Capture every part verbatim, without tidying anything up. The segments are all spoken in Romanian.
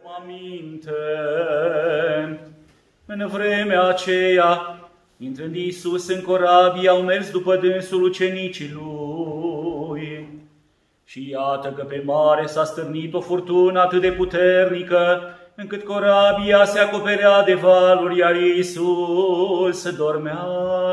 Aminte, în vremea aceea, intrând Iisus în corabie, au mers după dânsul ucenicii lui. Și iată că pe mare s-a stârnit o furtună atât de puternică, încât corabia se acoperea de valuri, iar Iisus dormea.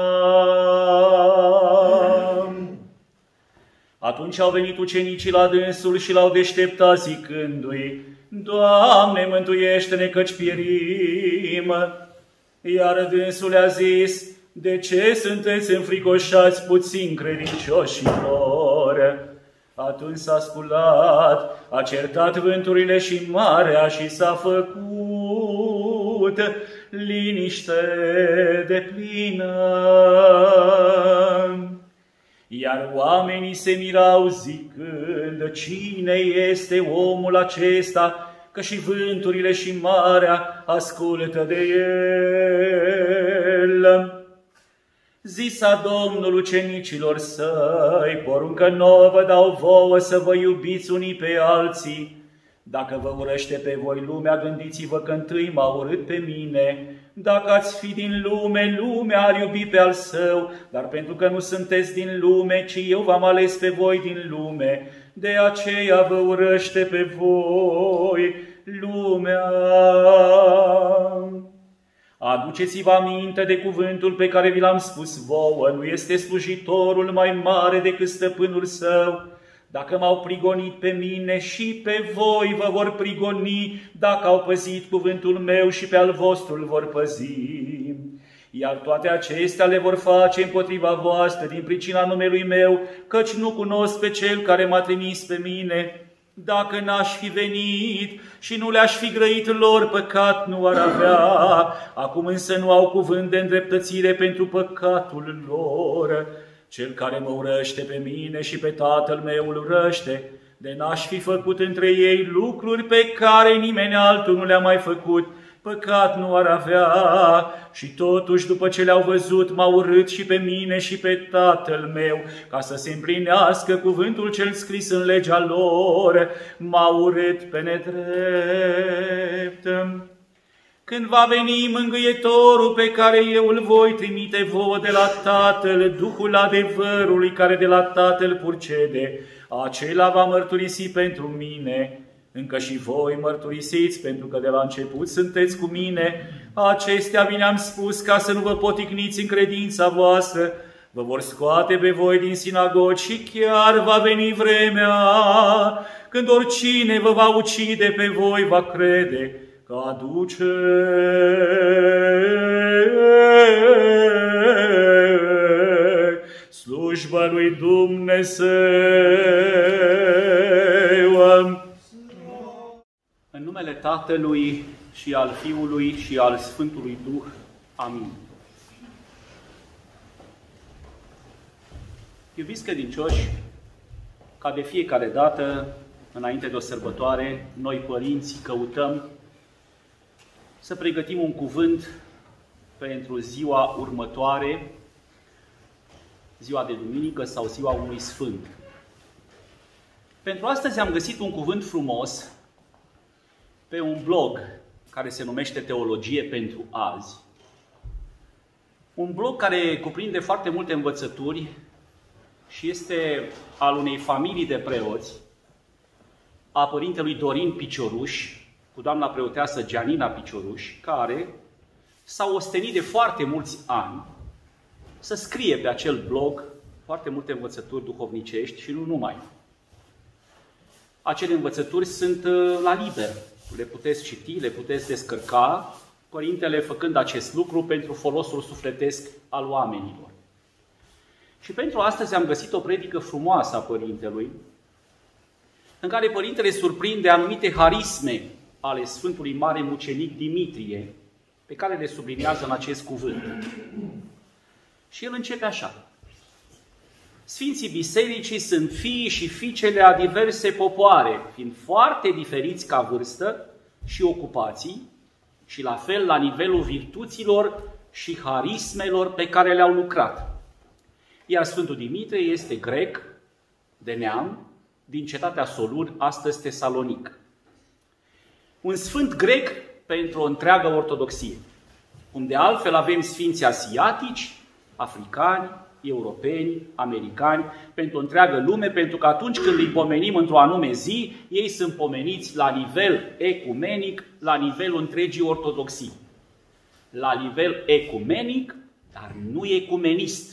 Atunci au venit ucenicii la dânsul și l-au deșteptat zicându-i: Doamne, mântuiește-ne, căci pierim! Iar dânsul le-a zis: De ce sunteți înfricoșați, puțin credincioșilor? Atunci s-a sculat, a certat vânturile și marea și s-a făcut liniște deplină. Iar oamenii se mirau zicând: Cine este omul acesta, că și vânturile și marea ascultă de el? Zisa Domnul ucenicilor săi: Poruncă nouă vă dau vouă, să vă iubiți unii pe alții. Dacă vă urăște pe voi lumea, gândiți-vă că întâi m-a urât pe mine. Dacă ați fi din lume, lumea ar iubi pe al său, dar pentru că nu sunteți din lume, ci eu v-am ales pe voi din lume, de aceea vă urăște pe voi lumea. Aduceți-vă aminte de cuvântul pe care vi l-am spus vouă: nu este slujitorul mai mare decât stăpânul său. Dacă m-au prigonit pe mine, și pe voi vă vor prigoni, dacă au păzit cuvântul meu, și pe al vostru îl vor păzi. Iar toate acestea le vor face împotriva voastră din pricina numelui meu, căci nu cunosc pe cel care m-a trimis pe mine. Dacă n-aș fi venit și nu le-aș fi grăit lor, păcat nu ar avea. Acum însă nu au cuvânt de îndreptățire pentru păcatul lor. Cel care mă urăște pe mine și pe Tatăl meu îl urăște, de n-aș fi făcut între ei lucruri pe care nimeni altul nu le-a mai făcut, păcat nu ar avea. Și totuși, după ce le-au văzut, m-au urât și pe mine și pe Tatăl meu, ca să se împlinească cuvântul cel scris în legea lor: m-au urât pe nedrept. Când va veni mângâietorul pe care eu îl voi trimite vouă de la Tatăl, Duhul adevărului care de la Tatăl purcede, acela va mărturisi pentru mine. Încă și voi mărturisiți, pentru că de la început sunteți cu mine. Acestea vi le-am spus ca să nu vă poticniți în credința voastră. Vă vor scoate pe voi din sinagogi și chiar va veni vremea când oricine vă va ucide pe voi va crede că aduce slujba lui Dumnezeu. În numele Tatălui și al Fiului și al Sfântului Duh. Amin. Iubiți credincioși, ca de fiecare dată, înainte de o sărbătoare, noi părinți căutăm să pregătim un cuvânt pentru ziua următoare, ziua de duminică sau ziua unui sfânt. Pentru astăzi am găsit un cuvânt frumos pe un blog care se numește Teologie pentru azi. Un blog care cuprinde foarte multe învățături și este al unei familii de preoți, a părintelui Dorin Picioruș, cu doamna preoteasă Gianina Picioruș, care s-au ostenit de foarte mulți ani să scrie pe acel blog foarte multe învățături duhovnicești și nu numai. Acele învățături sunt la liber, le puteți citi, le puteți descărca, părintele făcând acest lucru pentru folosul sufletesc al oamenilor. Și pentru astăzi am găsit o predică frumoasă a părintelui, în care părintele surprinde anumite harisme ale Sfântului Mare Mucenic Dimitrie, pe care le subliniază în acest cuvânt. Și el începe așa: Sfinții Bisericii sunt fiii și fiicele a diverse popoare, fiind foarte diferiți ca vârstă și ocupații, și la fel la nivelul virtuților și harismelor pe care le-au lucrat. Iar Sfântul Dimitrie este grec, de neam, din cetatea Solun, astăzi Tesalonic. un sfânt grec pentru o întreagă ortodoxie. Cum de altfel avem sfinți asiatici, africani, europeni, americani, pentru o întreagă lume, pentru că atunci când îi pomenim într-o anume zi, ei sunt pomeniți la nivel ecumenic, la nivelul întregii ortodoxii. La nivel ecumenic, dar nu ecumenist.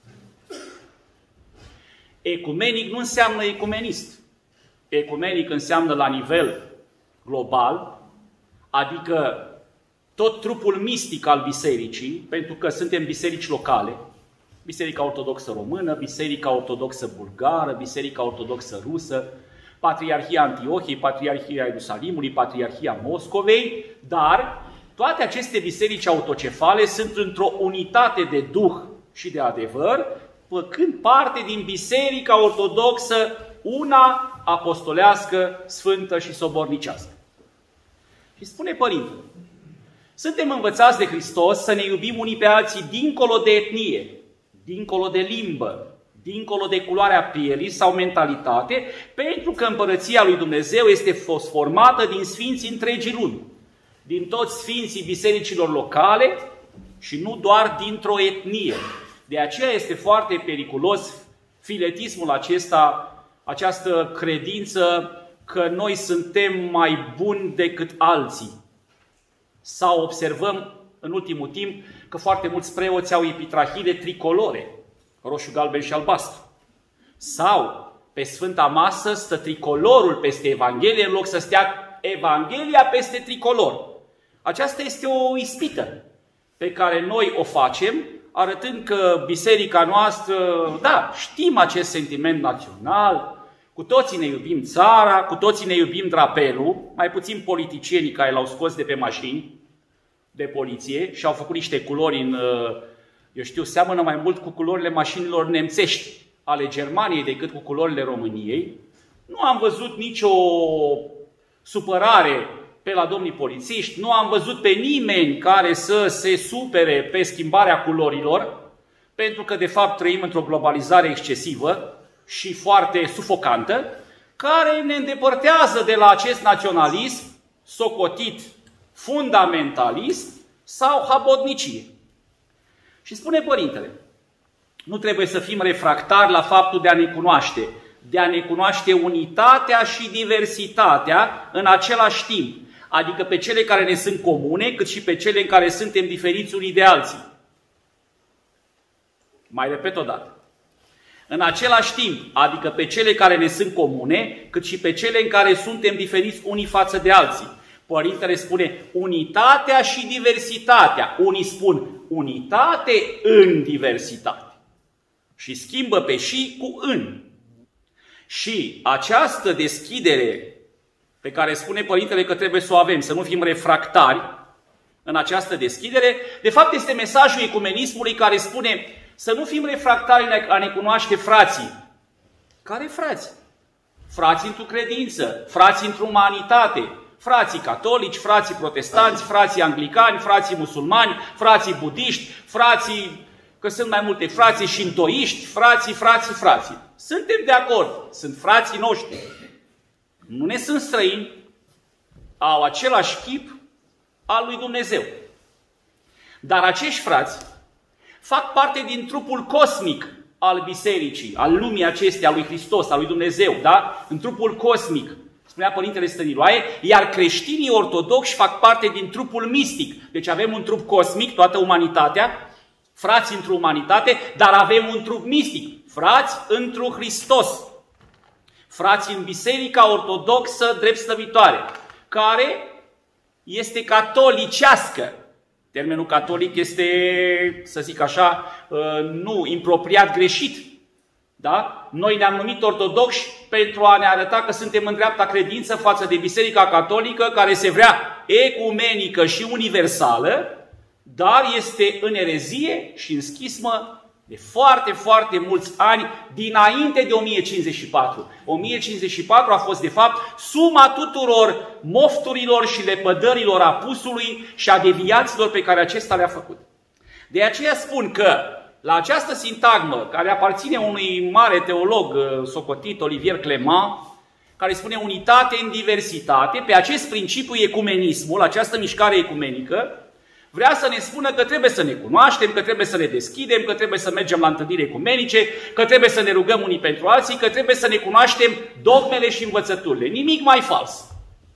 Ecumenic nu înseamnă ecumenist. Ecumenic înseamnă la nivel global, adică tot trupul mistic al bisericii, pentru că suntem biserici locale, Biserica Ortodoxă Română, Biserica Ortodoxă Bulgară, Biserica Ortodoxă Rusă, Patriarhia Antiohiei, Patriarhia Ierusalimului, Patriarhia Moscovei, dar toate aceste biserici autocefale sunt într-o unitate de duh și de adevăr, făcând parte din Biserica Ortodoxă, una apostolească, sfântă și sobornicească. Și spune Părintele, suntem învățați de Hristos să ne iubim unii pe alții dincolo de etnie, dincolo de limbă, dincolo de culoarea pielii sau mentalitate, pentru că împărăția lui Dumnezeu este formată din sfinții întregii lumi, din toți sfinții bisericilor locale și nu doar dintr-o etnie. De aceea este foarte periculos filetismul acesta, această credință că noi suntem mai buni decât alții. Sau observăm în ultimul timp că foarte mulți preoți au epitrahile tricolore, roșu, galben și albastru. Sau pe Sfânta Masă stă tricolorul peste Evanghelie în loc să stea Evanghelia peste tricolor. Aceasta este o ispită pe care noi o facem, arătând că biserica noastră, da, știm acest sentiment național, cu toții ne iubim țara, cu toții ne iubim drapelul, mai puțin politicienii care l-au scos de pe mașini de poliție și au făcut niște culori în, eu știu, seamănă mai mult cu culorile mașinilor nemțești ale Germaniei decât cu culorile României. Nu am văzut nicio supărare pe la domnii polițiști, nu am văzut pe nimeni care să se supere pe schimbarea culorilor, pentru că de fapt trăim într-o globalizare excesivă și foarte sufocantă, care ne îndepărtează de la acest naționalism socotit fundamentalist sau habotnicie. Și spune Părintele, nu trebuie să fim refractari la faptul de a ne cunoaște, de a ne cunoaște unitatea și diversitatea în același timp, adică pe cele care ne sunt comune, cât și pe cele în care suntem diferiți unii de alții. Mai repet o dată. În același timp, adică pe cele care ne sunt comune, cât și pe cele în care suntem diferiți unii față de alții. Părintele spune unitatea și diversitatea. Unii spun unitate în diversitate. Și schimbă pe și cu în. Și această deschidere pe care spune Părintele că trebuie să o avem, să nu fim refractari în această deschidere, de fapt este mesajul ecumenismului care spune să nu fim refractari a ne cunoaște frații. Care frați? Frații într-o credință, frații într-o umanitate, frații catolici, frații protestanți, frații anglicani, frații musulmani, frații budiști, frații, că sunt mai multe, frații șintoiști, frații, frații, frații. Suntem de acord, sunt frații noștri. Nu ne sunt străini, au același chip al lui Dumnezeu. Dar acești frați fac parte din trupul cosmic al bisericii, al lumii acesteia, al lui Hristos, al lui Dumnezeu, da? În trupul cosmic, spunea Părintele Stăniloae, iar creștinii ortodoxi fac parte din trupul mistic. Deci avem un trup cosmic, toată umanitatea, frați într-o umanitate, dar avem un trup mistic, frați într-un Hristos. Frați în Biserica Ortodoxă drept slăvitoare, care este catolicească. Termenul catolic este, să zic așa, nu impropriat, greșit. Da? Noi ne-am numit ortodoxi pentru a ne arăta că suntem în dreapta credință față de Biserica Catolică, care se vrea ecumenică și universală, dar este în erezie și în schismă de foarte, foarte mulți ani dinainte de o mie cincizeci și patru. o mie cincizeci și patru a fost, de fapt, suma tuturor mofturilor și lepădărilor apusului și a deviaților pe care acesta le-a făcut. De aceea spun că la această sintagmă, care aparține unui mare teolog socotit, Olivier Clément, care spune unitate în diversitate, pe acest principiu ecumenismul, această mișcare ecumenică, vrea să ne spună că trebuie să ne cunoaștem, că trebuie să ne deschidem, că trebuie să mergem la întâlniri ecumenice, că trebuie să ne rugăm unii pentru alții, că trebuie să ne cunoaștem dogmele și învățăturile. Nimic mai fals.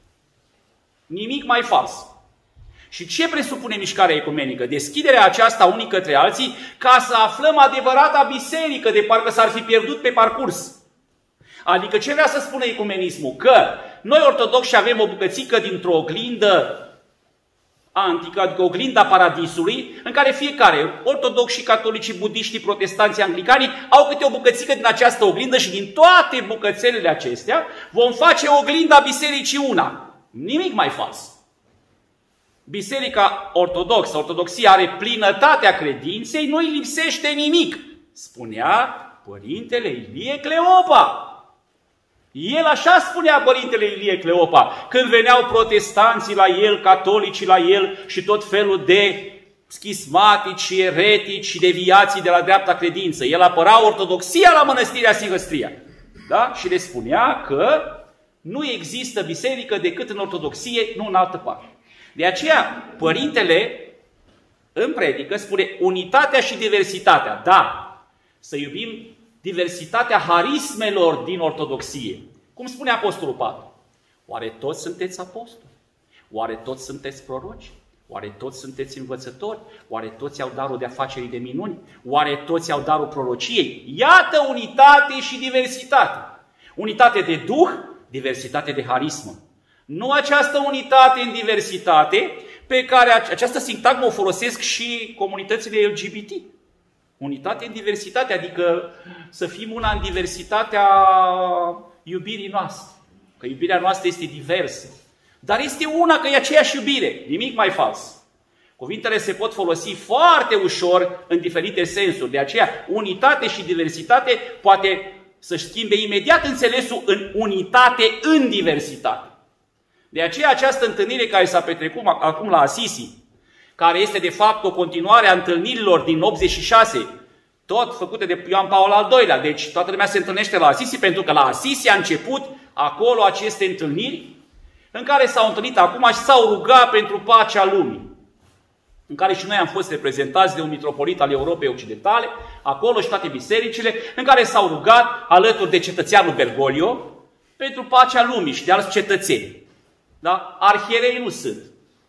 Nimic mai fals. Și ce presupune mișcarea ecumenică? Deschiderea aceasta unii către alții ca să aflăm adevărata biserică, de parcă s-ar fi pierdut pe parcurs. Adică ce vrea să spună ecumenismul? Că noi ortodoxi avem o bucățică dintr-o oglindă antică, adică oglinda paradisului, în care fiecare, ortodoxi, catolici, budiști, protestanți, anglicani, au câte o bucățică din această oglindă și din toate bucățelele acestea vom face oglinda bisericii una. Nimic mai fals. Biserica ortodoxă, ortodoxia are plinătatea credinței, nu îi lipsește nimic, spunea Părintele Ilie Cleopa. El așa spunea Părintele Ilie Cleopa, când veneau protestanții la el, catolicii la el și tot felul de schismatici, eretici și deviații de la dreapta credință. El apăra ortodoxia la mănăstirea Sihăstria. Da? Și le spunea că nu există biserică decât în ortodoxie, nu în altă parte. De aceea, Părintele în predică spune unitatea și diversitatea. Da, să iubim diversitatea harismelor din ortodoxie. Cum spune Apostolul Pavel? Oare toți sunteți apostoli? Oare toți sunteți proroci? Oare toți sunteți învățători? Oare toți au darul de afacerii de minuni? Oare toți au darul prorociei? Iată unitate și diversitate. Unitate de duh, diversitate de harismă. Nu această unitate în diversitate pe care această sintagmă o folosesc și comunitățile L G B T. Unitate în diversitate, adică să fim una în diversitatea iubirii noastre. Că iubirea noastră este diversă. Dar este una, că e aceeași iubire. Nimic mai fals. Cuvintele se pot folosi foarte ușor în diferite sensuri. De aceea, unitate și diversitate poate să-și schimbe imediat înțelesul în unitate în diversitate. De aceea această întâlnire care s-a petrecut acum la Assisi, care este de fapt o continuare a întâlnirilor din optzeci și șase, tot făcute de Ioan Paul al doilea. Deci toată lumea se întâlnește la Assisi, pentru că la Assisi a început acolo aceste întâlniri, în care s-au întâlnit acum și s-au rugat pentru pacea lumii. În care și noi am fost reprezentați de un mitropolit al Europei Occidentale, acolo și toate bisericile, în care s-au rugat alături de cetățeanul Bergoglio pentru pacea lumii și de alți cetățeni. Da? Arhierei nu sunt.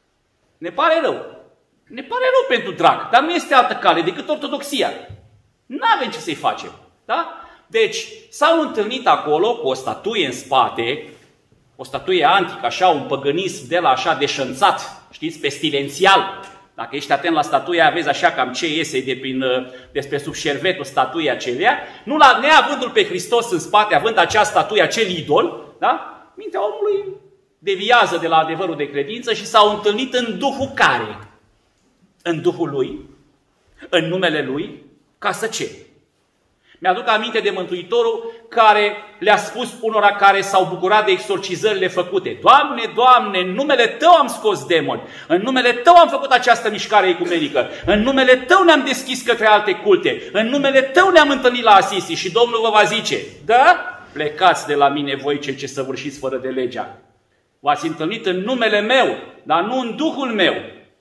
Ne pare rău. Ne pare rău pentru drag, dar nu este altă cale decât ortodoxia. Nu avem ce să-i facem. Da? Deci s-au întâlnit acolo cu o statuie în spate, o statuie antică, așa, un păgânism de la așa deșănțat, știți, pestilențial. Dacă ești atent la statuia, vezi așa cam ce iese de prin, despre sub șervetul statuia acelea. Nu la neavându-l pe Hristos în spate, având acea statuie, acel idol, da? Mintea omului deviază de la adevărul de credință și s-au întâlnit în Duhul care? În Duhul Lui, în numele Lui, ca să ce? Mi-aduc aminte de Mântuitorul care le-a spus unora care s-au bucurat de exorcizările făcute: Doamne, Doamne, în numele Tău am scos demoni, în numele Tău am făcut această mișcare ecumenică, în numele Tău ne-am deschis către alte culte, în numele Tău ne-am întâlnit la Assisi. Și Domnul vă va zice: da, plecați de la mine voi cei ce săvârșiți fără de legea. V-ați întâlnit în numele meu, dar nu în Duhul meu.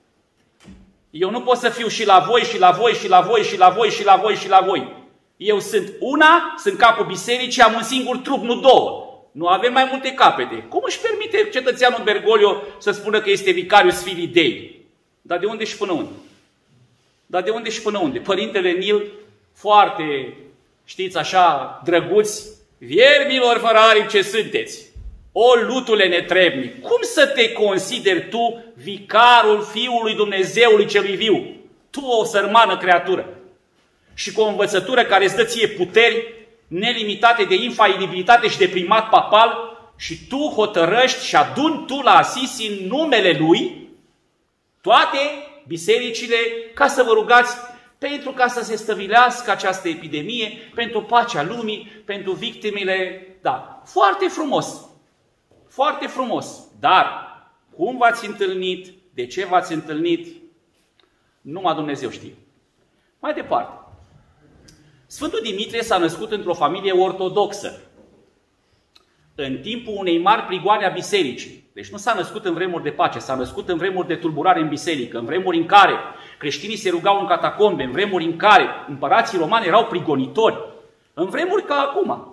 Eu nu pot să fiu și la voi, și la voi, și la voi, și la voi, și la voi, și la voi. Eu sunt una, sunt capul bisericii, am un singur trup, nu două. Nu avem mai multe capete. Cum își permite cetățeanul Bergoglio să spună că este vicarius filii Dei? Dar de unde și până unde? Dar de unde și până unde? Părintele Nil, foarte, știți așa, drăguți: viermilor fără aripi ce sunteți, o lutule netrebnic, cum să te consideri tu vicarul Fiului Dumnezeului celui viu? Tu, o sărmană creatură, și cu o învățătură care îți dă ție puteri nelimitate de infailibilitate și de primat papal, și tu hotărăști și aduni tu la Assisi în numele Lui toate bisericile ca să vă rugați pentru ca să se stăvilească această epidemie, pentru pacea lumii, pentru victimele. Da, foarte frumos, foarte frumos. Dar cum v-ați întâlnit, de ce v-ați întâlnit, numai Dumnezeu știe. Mai departe. Sfântul Dimitrie s-a născut într-o familie ortodoxă. în timpul unei mari prigoane a bisericii. Deci nu s-a născut în vremuri de pace, s-a născut în vremuri de tulburare în biserică, în vremuri în care creștinii se rugau în catacombe, în vremuri în care împărații romani erau prigonitori, în vremuri ca acum.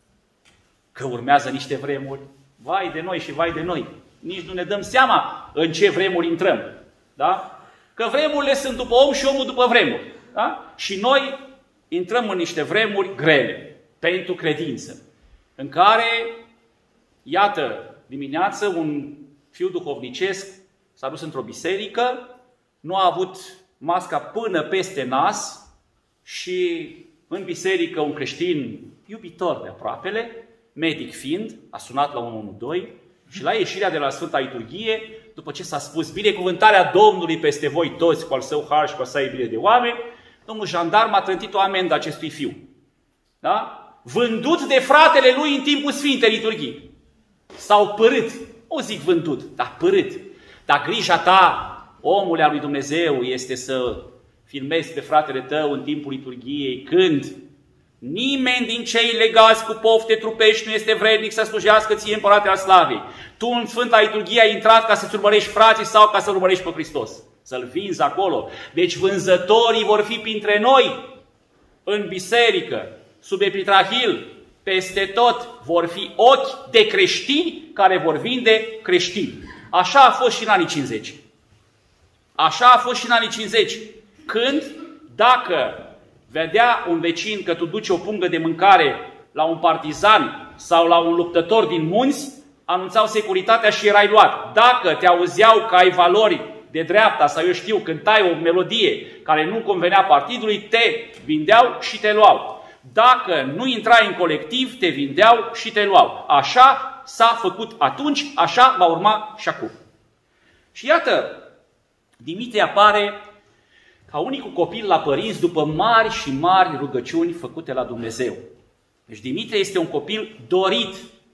Că urmează niște vremuri, vai de noi și vai de noi, nici nu ne dăm seama în ce vremuri intrăm. Da? Că vremurile sunt după om și omul după vremuri. Da? Și noi intrăm în niște vremuri grele pentru credință, în care, iată, dimineață un fiu duhovnicesc s-a dus într-o biserică, nu a avut masca până peste nas și în biserică un creștin iubitor de aproapele, medic fiind, a sunat la unu unu doi și la ieșirea de la Sfânta Liturghie, după ce s-a spus binecuvântarea Domnului peste voi toți cu al său har și cu a sa iubire de oameni, domnul jandarm a trântit o amendă acestui fiu. Da? Vândut de fratele lui în timpul Sfintei Liturghii. S-au părât. O zic vândut, dar părât. Dar grija ta, omule al lui Dumnezeu, este să filmezi pe fratele tău în timpul liturghiei, când nimeni din cei legați cu pofte trupești nu este vrednic să slujească ție împărate al slavei. Tu în Sfânta Liturghie ai intrat ca să-ți urmărești frații sau ca să-L urmărești pe Hristos. Să-L vinzi acolo. Deci vânzătorii vor fi printre noi, în biserică, sub epitrahil, peste tot vor fi ochi de creștini care vor vinde creștini. Așa a fost și în anii cincizeci. Așa a fost și în anii cincizeci. Când, dacă vedea un vecin că tu duci o pungă de mâncare la un partizan sau la un luptător din munți, anunțau securitatea și erai luat. Dacă te auzeau că ai valori de dreapta sau eu știu, cântai o melodie care nu convenea partidului, te vindeau și te luau. Dacă nu intrai în colectiv, te vindeau și te luau. Așa s-a făcut atunci, așa va urma și acum. Și iată, Dimitrie apare ca unicul copil la părinți după mari și mari rugăciuni făcute la Dumnezeu. Deci Dimitrie este un copil dorit,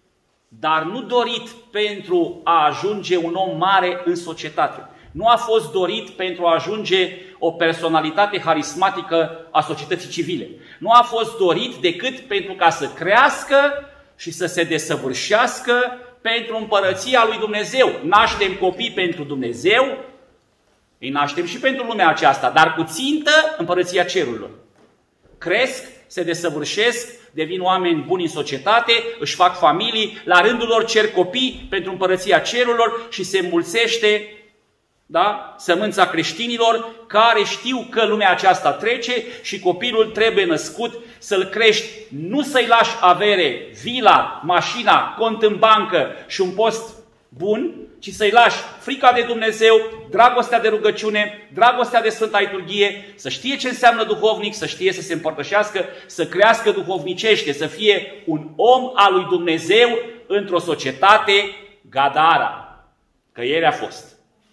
dar nu dorit pentru a ajunge un om mare în societate. Nu a fost dorit pentru a ajunge o personalitate harismatică a societății civile. Nu a fost dorit decât pentru ca să crească și să se desăvârșească pentru împărăția lui Dumnezeu. Naștem copii pentru Dumnezeu, îi naștem și pentru lumea aceasta, dar cu țintă împărăția cerurilor. Cresc, se desăvârșesc, devin oameni buni în societate, își fac familii, la rândul lor cer copii pentru împărăția cerurilor și se înmulțește, da, sămânța creștinilor care știu că lumea aceasta trece și copilul trebuie născut, să-l crești, nu să-i lași avere, vila, mașina, cont în bancă și un post bun, ci să-i lași frica de Dumnezeu, dragostea de rugăciune, dragostea de Sfânta Liturghie, să știe ce înseamnă duhovnic, să știe să se împărtășească, să crească duhovnicește, să fie un om al lui Dumnezeu într-o societate Gadara. Că ieri a fost.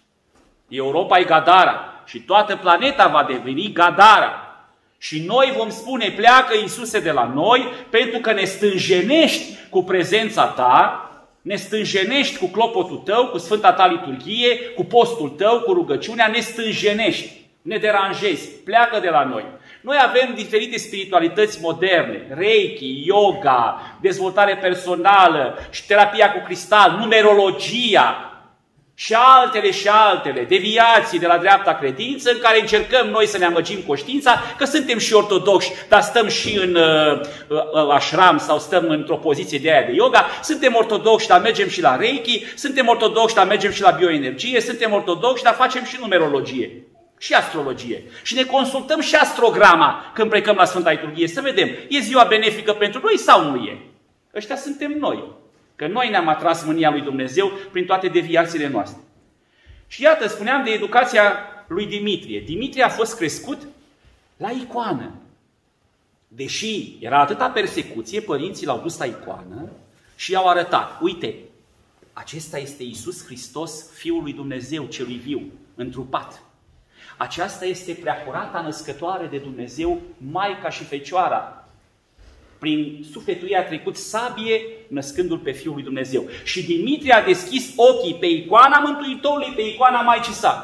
Europa e Gadara și toată planeta va deveni Gadara. Și noi vom spune, pleacă Iisuse de la noi, pentru că ne stânjenești cu prezența ta, ne stânjenești cu clopotul tău, cu Sfânta ta liturghie, cu postul tău, cu rugăciunea, ne stânjenești, ne deranjezi, pleacă de la noi. Noi avem diferite spiritualități moderne, Reiki, yoga, dezvoltare personală și terapia cu cristal, numerologia și altele și altele, deviații de la dreapta credință, în care încercăm noi să ne amăgim conștiința că suntem și ortodoxi, dar stăm și în uh, uh, ashram sau stăm într-o poziție de aia de yoga, suntem ortodoxi, dar mergem și la Reiki, suntem ortodoxi, dar mergem și la bioenergie, suntem ortodoxi, dar facem și numerologie și astrologie. Și ne consultăm și astrograma când plecăm la Sfânta Liturghie, să vedem, e ziua benefică pentru noi sau nu e? Ăștia suntem noi. Că noi ne-am atras mânia lui Dumnezeu prin toate deviațiile noastre. Și iată, spuneam de educația lui Dimitrie. Dimitrie a fost crescut la icoană. Deși era atâta persecuție, părinții l-au dus la icoană și i-au arătat. Uite, acesta este Iisus Hristos, Fiul lui Dumnezeu, celui viu, întrupat. Aceasta este preacurata născătoare de Dumnezeu, Maica și Fecioara. Prin sufletul ei a trecut sabie, născându-l pe Fiul lui Dumnezeu. Și Dimitrie a deschis ochii pe icoana Mântuitorului, pe icoana Maicii sale.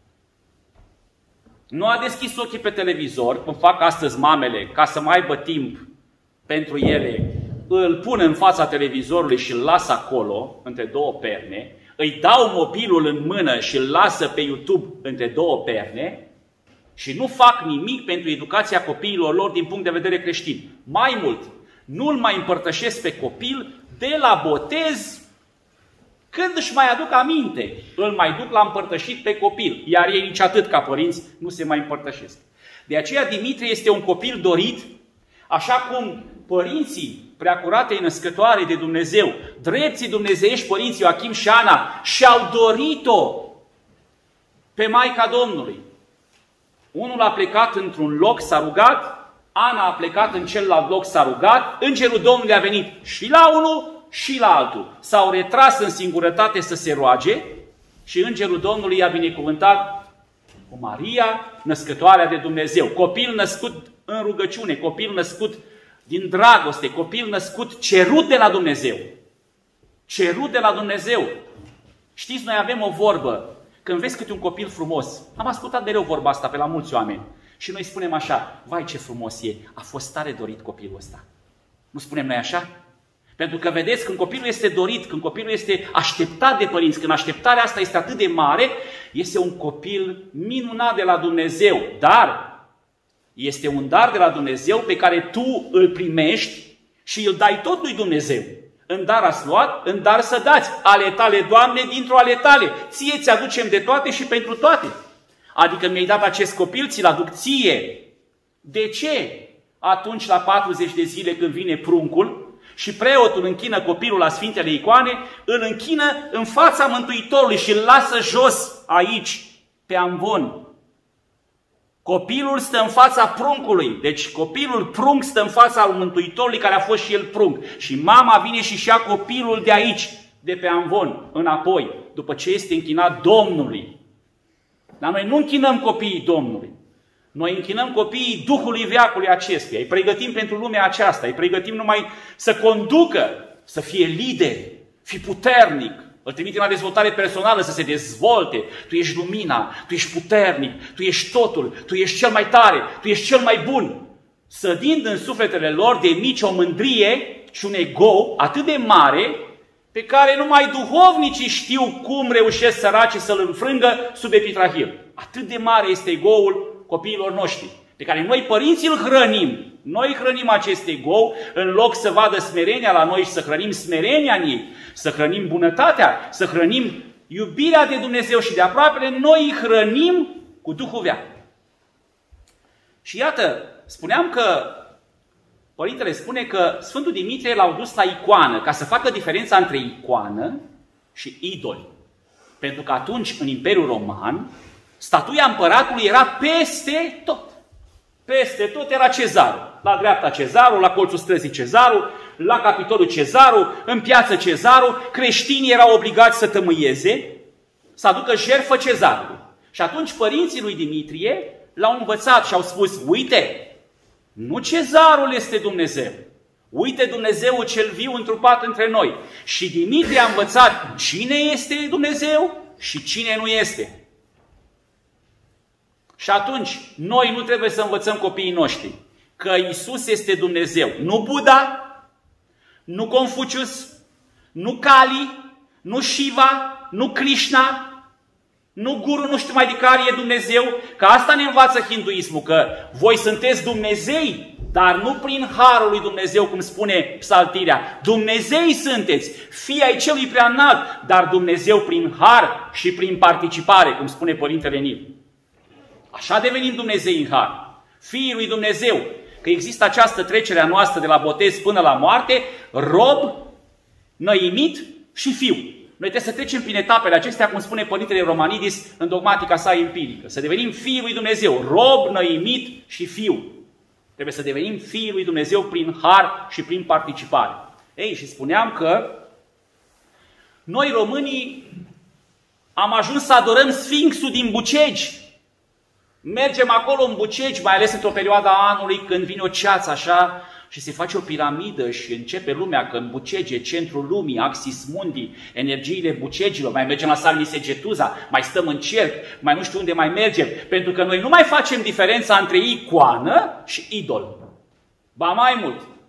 Nu a deschis ochii pe televizor, cum fac astăzi mamele, ca să mai aibă timp pentru ele îl pun în fața televizorului și îl las acolo, între două perne, îi dau mobilul în mână și îl lasă pe YouTube între două perne și nu fac nimic pentru educația copiilor lor din punct de vedere creștin. Mai mult, nu îl mai împărtășesc pe copil de la botez, când își mai aduc aminte, îl mai duc la împărtășit pe copil, iar ei nici atât ca părinți nu se mai împărtășesc. De aceea Dimitrie este un copil dorit, așa cum părinții Preacuratei Născătoare de Dumnezeu, drepții dumnezeiești părinții Ioachim și Ana, și-au dorit-o pe Maica Domnului. Unul a plecat într-un loc, s-a rugat, Ana a plecat în celălalt loc, s-a rugat, Îngerul Domnului a venit și la unul și la altul. S-au retras în singurătate să se roage și Îngerul Domnului i-a binecuvântat cu Maria, născătoarea de Dumnezeu. Copil născut în rugăciune, copil născut din dragoste, copil născut cerut de la Dumnezeu. Cerut de la Dumnezeu. Știți, noi avem o vorbă. Când vezi câte un copil frumos, am ascultat mereu vorba asta pe la mulți oameni. Și noi spunem așa, vai ce frumos e, a fost tare dorit copilul ăsta. Nu spunem noi așa? Pentru că vedeți, când copilul este dorit, când copilul este așteptat de părinți, când așteptarea asta este atât de mare, este un copil minunat de la Dumnezeu. Dar este un dar de la Dumnezeu pe care tu îl primești și îl dai tot lui Dumnezeu. În dar ați luat, în dar să dați. Ale tale, Doamne, dintr-o ale tale. Ție ți-aducem de toate și pentru toate. Adică mi-ai dat acest copil, ți-l aduc ție. De ce? Atunci, la patruzeci de zile, când vine pruncul și preotul închină copilul la Sfintele Icoane, îl închină în fața Mântuitorului și îl lasă jos aici, pe amvon. Copilul stă în fața pruncului, deci copilul prunc stă în fața lui Mântuitorului care a fost și el prunc. Și mama vine și-și ia copilul de aici, de pe amvon, înapoi, după ce este închinat Domnului. Dar noi nu închinăm copiii Domnului. Noi închinăm copiii Duhului Veacului acestuia, îi pregătim pentru lumea aceasta, îi pregătim numai să conducă, să fie lideri, fi puternic. Îl trimitem la dezvoltare personală, să se dezvolte. Tu ești lumina, tu ești puternic, tu ești totul, tu ești cel mai tare, tu ești cel mai bun. Sădind în sufletele lor de mici o mândrie și un ego atât de mare, pe care numai duhovnicii știu cum reușesc săracii să-l înfrângă sub epitrahil. Atât de mare este ego-ul copiilor noștri, pe care noi părinții îl hrănim. Noi hrănim acest ego, în loc să vadă smerenia la noi și să hrănim smerenia în ei, să hrănim bunătatea, să hrănim iubirea de Dumnezeu și de aproapele, noi îi hrănim cu Duhul Veac. Și iată, spuneam că Părintele spune că Sfântul Dimitrie l-au dus la icoană, ca să facă diferența între icoană și idoli. Pentru că atunci, în Imperiul Roman, statuia împăratului era peste tot. Peste tot era cezarul. La dreapta cezarul, la colțul străzii cezarul, la capitolul cezarul, în piață cezarul. Creștinii erau obligați să tămâieze, să aducă jertfă cezarului. Și atunci părinții lui Dimitrie l-au învățat și au spus, uite, nu cezarul este Dumnezeu. Uite Dumnezeul cel viu întrupat între noi. Și Dimitrie a învățat cine este Dumnezeu și cine nu este. Și atunci, noi nu trebuie să învățăm copiii noștri că Iisus este Dumnezeu. Nu Buddha, nu Confucius, nu Kali, nu Shiva, nu Krishna, nu guru nu știu mai de care e Dumnezeu, că asta ne învață hinduismul, că voi sunteți Dumnezei, dar nu prin harul lui Dumnezeu, cum spune psaltirea. Dumnezei sunteți, fii ai celui preanalt, dar Dumnezeu prin har și prin participare, cum spune Părintele Nil. Așa devenim Dumnezei în har, fiii lui Dumnezeu, că există această trecere a noastră de la botez până la moarte, rob, năimit și fiu. Noi trebuie să trecem prin etapele acestea, cum spune Părintele Romanidis în dogmatica sa empirică. Să devenim fiii lui Dumnezeu, rob, năimit și fiu. Trebuie să devenim fiii lui Dumnezeu prin har și prin participare. Ei, și spuneam că noi românii am ajuns să adorăm Sfinxul din Bucegi. Mergem acolo în Bucegi, mai ales într-o perioadă a anului când vine o ceață așa și se face o piramidă și începe lumea că în Bucegi e centrul lumii, Axis Mundi, energiile Bucegilor, mai mergem la Sarmisegetuza, mai stăm în cerc, mai nu știu unde mai mergem, pentru că noi nu mai facem diferența între icoană și idol. Ba mai mult,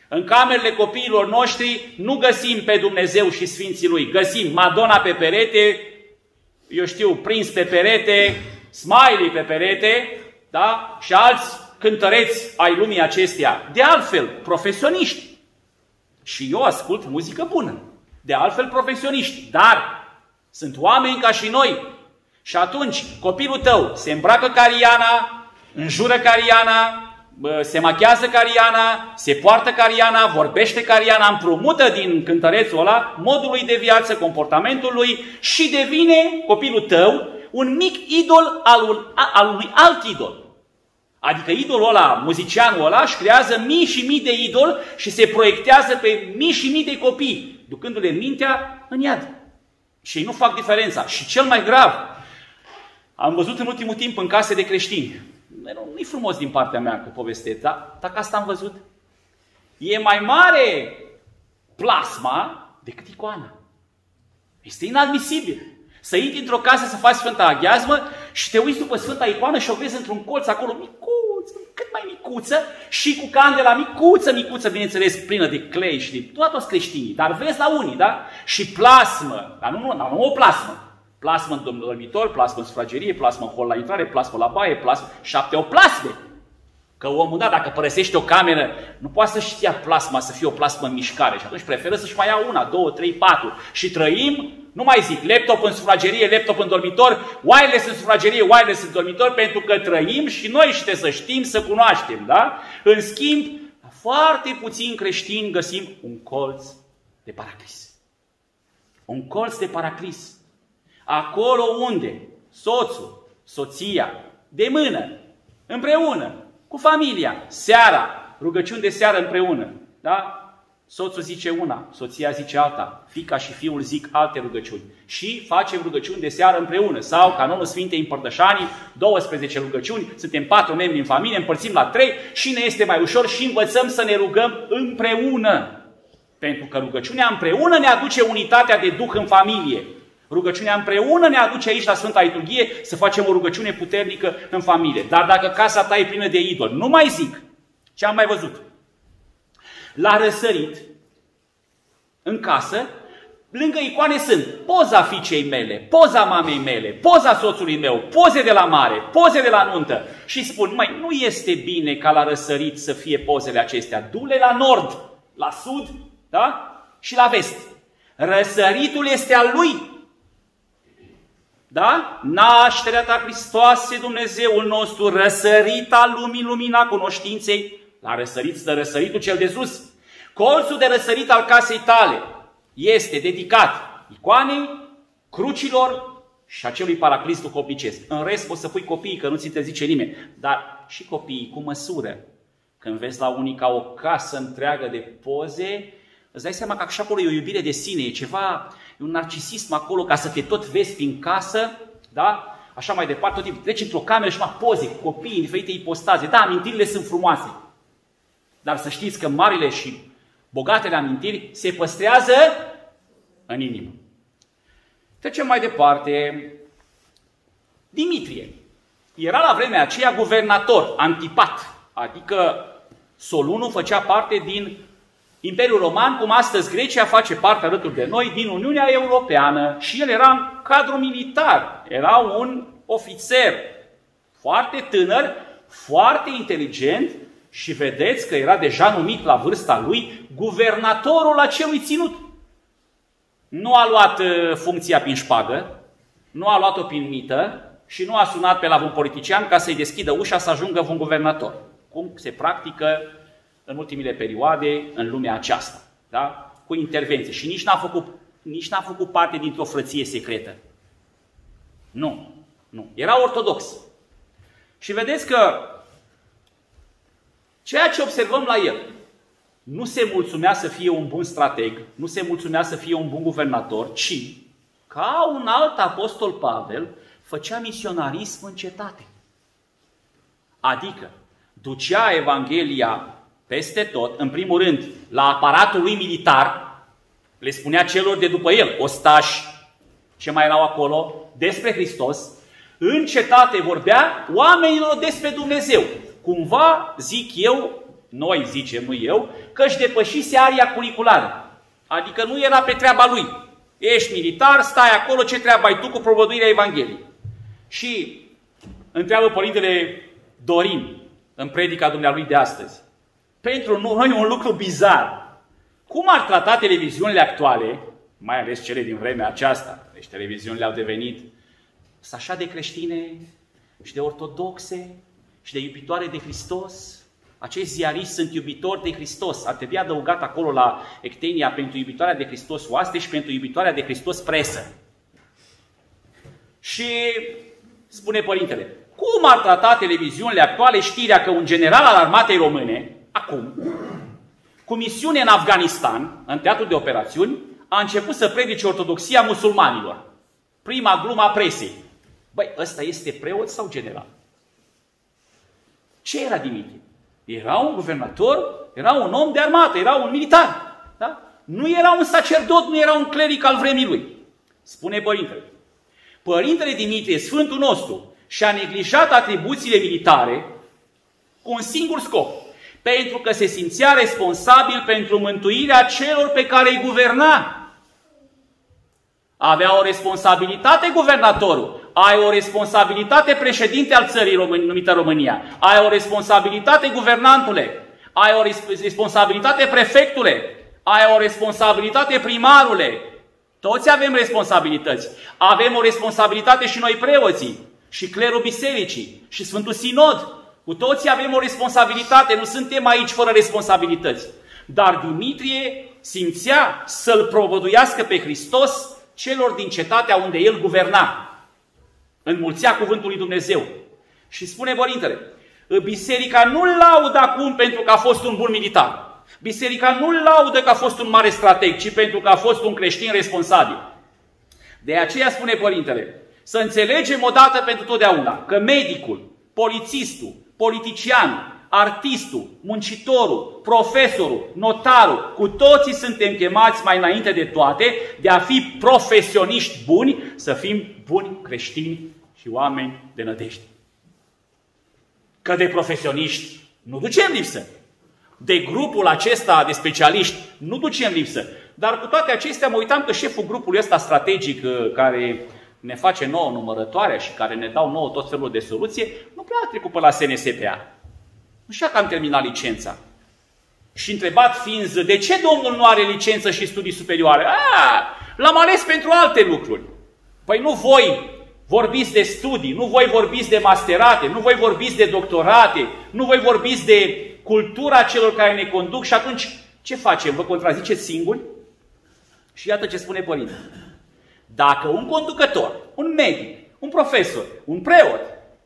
În camerele copiilor noștri nu găsim pe Dumnezeu și Sfinții Lui. Găsim Madonna pe perete, eu știu, Prins pe perete, Smiley pe perete, da? Și alți cântăreți ai lumii acesteia. De altfel, profesioniști. Și eu ascult muzică bună. De altfel, profesioniști. Dar sunt oameni ca și noi. Și atunci, copilul tău se îmbracă ca Rihanna, înjură ca Rihanna, se machează ca Rihanna, se poartă ca Rihanna, vorbește ca Rihanna, împrumută din cântărețul ăla modul lui de viață, comportamentul lui și devine copilul tău un mic idol al, un, al unui alt idol. Adică idolul ăla, muzicianul ăla, își creează mii și mii de idoli și se proiectează pe mii și mii de copii, ducându-le mintea în iad. Și ei nu fac diferența. Și cel mai grav, am văzut în ultimul timp în case de creștini, nu-i frumos din partea mea că povestesc, dar dacă asta am văzut, e mai mare plasma decât icoana. Este inadmisibil. Să intri într-o casă să faci Sfânta Aghiazmă și te uiți după Sfânta Icoană și o vezi într-un colț acolo micuț, cât mai micuță și cu candela micuță, micuță, bineînțeles, plină de clei și de toți creștinii. Dar vezi la unii, da? Și plasmă, dar nu, nu, nu o plasmă. Plasmă în dormitor, plasmă în sufragerie, plasmă în hol la intrare, plasmă la baie, plasmă, șapte o plasme. Că omul, da, dacă părăsește o cameră, nu poate să-și ia plasma, să fie o plasmă în mișcare și atunci preferă să-și mai ia una, două, trei, patru. Și trăim, nu mai zic, laptop în sufragerie, laptop în dormitor, wireless în sufragerie, wireless în dormitor, pentru că trăim și noi și trebuie să știm, să cunoaștem, da? În schimb, foarte puțin creștini găsim un colț de paraclis. Un colț de paraclis. Acolo unde soțul, soția, de mână, împreună, cu familia, seara, rugăciuni de seară împreună, da? Soțul zice una, soția zice alta, fiica și fiul zic alte rugăciuni. Și facem rugăciuni de seară împreună. Sau canonul Sfintei Împărtășanii, douăsprezece rugăciuni, suntem patru membri în familie, împărțim la trei și ne este mai ușor și învățăm să ne rugăm împreună. Pentru că rugăciunea împreună ne aduce unitatea de duh în familie. Rugăciunea împreună ne aduce aici la Sfânta Liturghie să facem o rugăciune puternică în familie. Dar dacă casa ta e plină de idoli, nu mai zic ce am mai văzut. La răsărit, în casă, lângă icoane sunt poza fiicei mele, poza mamei mele, poza soțului meu, poze de la mare, poze de la nuntă. Și spun, măi, nu este bine ca la răsărit să fie pozele acestea. Du-le la nord, la sud, da? Și la vest. Răsăritul este al lui. Da? Nașterea ta, Hristoase, Dumnezeul nostru, răsărita lumii, lumina cunoștinței. La răsărit stă răsăritul cel de sus. Colțul de răsărit al casei tale este dedicat icoanei, crucilor și acelui paraclis duhovnicesc. În rest poți să pui copiii, că nu ți interzice nimeni. Dar și copiii cu măsură. Când vezi la unii ca o casă întreagă de poze, îți dai seama că așa acolo e o iubire de sine, e ceva, e un narcisism acolo ca să te tot vezi prin casă, da? Așa mai departe, tot timpul treci într-o cameră și mai poze cu copiii în diferite ipostaze. Da, amintirile sunt frumoase. Dar să știți că marile și bogatele amintiri se păstrează în inimă. Trecem mai departe. Dimitrie era la vremea aceea guvernator, Antipat, adică Solunul făcea parte din Imperiul Roman, cum astăzi Grecia face parte alături de noi din Uniunea Europeană și el era în cadru militar, era un ofițer foarte tânăr, foarte inteligent și vedeți că era deja numit la vârsta lui guvernatorul acelui ținut. Nu a luat funcția prin șpagă, nu a luat-o prin mită și nu a sunat pe la un politician ca să-i deschidă ușa să ajungă un guvernator, cum se practică în ultimile perioade în lumea aceasta, da? Cu intervenție. Și nici n-a făcut, nici n-a făcut parte dintr-o frăție secretă. Nu, nu. Era ortodox. Și vedeți că ceea ce observăm la el, nu se mulțumea să fie un bun strateg, nu se mulțumea să fie un bun guvernator, ci, ca un alt apostol Pavel, făcea misionarism în cetate. Adică, ducea Evanghelia peste tot, în primul rând, la aparatul lui militar, le spunea celor de după el, ostași, ce mai erau acolo, despre Hristos, în cetate vorbea oamenilor despre Dumnezeu. Cumva, zic eu, noi zicem, nu eu, că își depășise aria curriculară. Adică nu era pe treaba lui. Ești militar, stai acolo, ce treabă ai tu cu propovăduirea Evangheliei? Și întreabă Părintele Dorin în predica dumnealui de astăzi. Pentru noi un lucru bizar. Cum ar trata televiziunile actuale, mai ales cele din vremea aceasta, deci televiziunile au devenit așa de creștine și de ortodoxe și de iubitoare de Hristos? Acești ziariști sunt iubitori de Hristos. Ar trebui adăugat acolo la ectenia pentru iubitoarea de Hristos oaste și pentru iubitoarea de Hristos presă. Și spune Părintele, cum ar trata televiziunile actuale știrea că un general al armatei române, acum, cu misiune în Afganistan, în teatru de operațiuni, a început să predice ortodoxia musulmanilor. Prima glumă a presei. Băi, ăsta este preot sau general? Ce era Dimitrie? Era un guvernator, era un om de armată, era un militar. Da? Nu era un sacerdot, nu era un cleric al vremii lui. Spune Părintele. Părintele Dimitrie, Sfântul nostru, și-a neglijat atribuțiile militare cu un singur scop. Pentru că se simțea responsabil pentru mântuirea celor pe care îi guverna. Avea o responsabilitate guvernatorul. Ai o responsabilitate președinte al țării Român, numită România. Ai o responsabilitate guvernantule. Ai o responsabilitate prefectule. Ai o responsabilitate primarule. Toți avem responsabilități. Avem o responsabilitate și noi preoții. Și clerul bisericii. Și Sfântul Sinod. Cu toții avem o responsabilitate. Nu suntem aici fără responsabilități. Dar Dimitrie simțea să-L propovăduiască pe Hristos celor din cetatea unde el guverna. Înmulțea cuvântul lui Dumnezeu. Și spune Părintele, biserica nu-l laudă acum pentru că a fost un bun militar. Biserica nu-l laudă că a fost un mare strateg, ci pentru că a fost un creștin responsabil. De aceea spune Părintele, să înțelegem odată pentru totdeauna că medicul, polițistul, politicianul, artistul, muncitorul, profesorul, notarul, cu toții suntem chemați mai înainte de toate de a fi profesioniști buni, să fim buni creștini și oameni de nădejde. Că de profesioniști nu ducem lipsă. De grupul acesta de specialiști nu ducem lipsă. Dar cu toate acestea mă uitam că șeful grupului ăsta strategic care ne face nouă numărătoarea și care ne dau nouă tot felul de soluție, nu prea a trecut pe la S N S P A. Nu știu că am terminat licența. Și întrebat fiind, de ce domnul nu are licență și studii superioare? A, l-am ales pentru alte lucruri. Păi nu voi vorbiți de studii, nu voi vorbiți de masterate, nu voi vorbiți de doctorate, nu voi vorbiți de cultura celor care ne conduc și atunci ce facem? Vă contraziceți singuri? Și iată ce spune Părintele. Dacă un conducător, un medic, un profesor, un preot,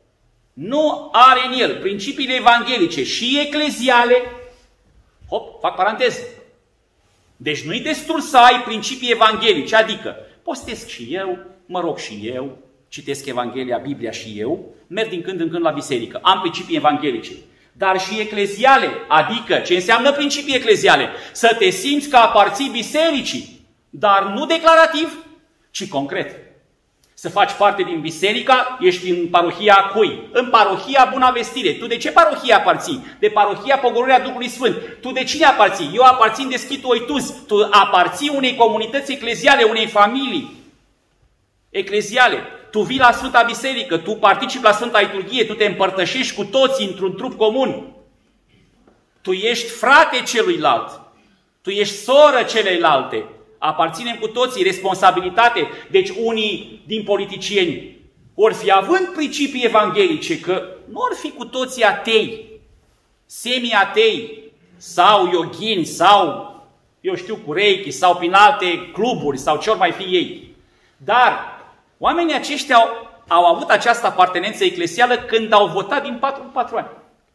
nu are în el principiile evanghelice și ecleziale, hop, fac paranteză. Deci nu-i destul să ai principii evanghelice, adică postesc și eu, mă rog și eu, citesc Evanghelia, Biblia și eu, merg din când în când la biserică, am principii evanghelice, dar și ecleziale, adică ce înseamnă principii ecleziale? Să te simți că aparții bisericii, dar nu declarativ, ci concret. Să faci parte din biserica, ești în parohia cui? În parohia Buna Vestire. Tu de ce parohia aparții? De parohia Pogorârea Duhului Sfânt. Tu de cine aparții? Eu aparțin de Schitul Oituz. Tu aparții unei comunități ecleziale, unei familii ecleziale. Tu vii la Sfânta Biserică, tu participi la Sfânta Liturghie, tu te împărtășești cu toții într-un trup comun. Tu ești frate celuilalt. Tu ești soră celeilalte. Aparținem cu toții responsabilitate. Deci unii din politicieni ori fi având principii evanghelice, că nu ori fi cu toții atei, semi-atei, sau yoghini, sau, eu știu, cu reiki, sau prin alte cluburi, sau ce ori mai fi ei. Dar oamenii aceștia au, au avut această apartenență eclesială când au votat din patru în patru ani.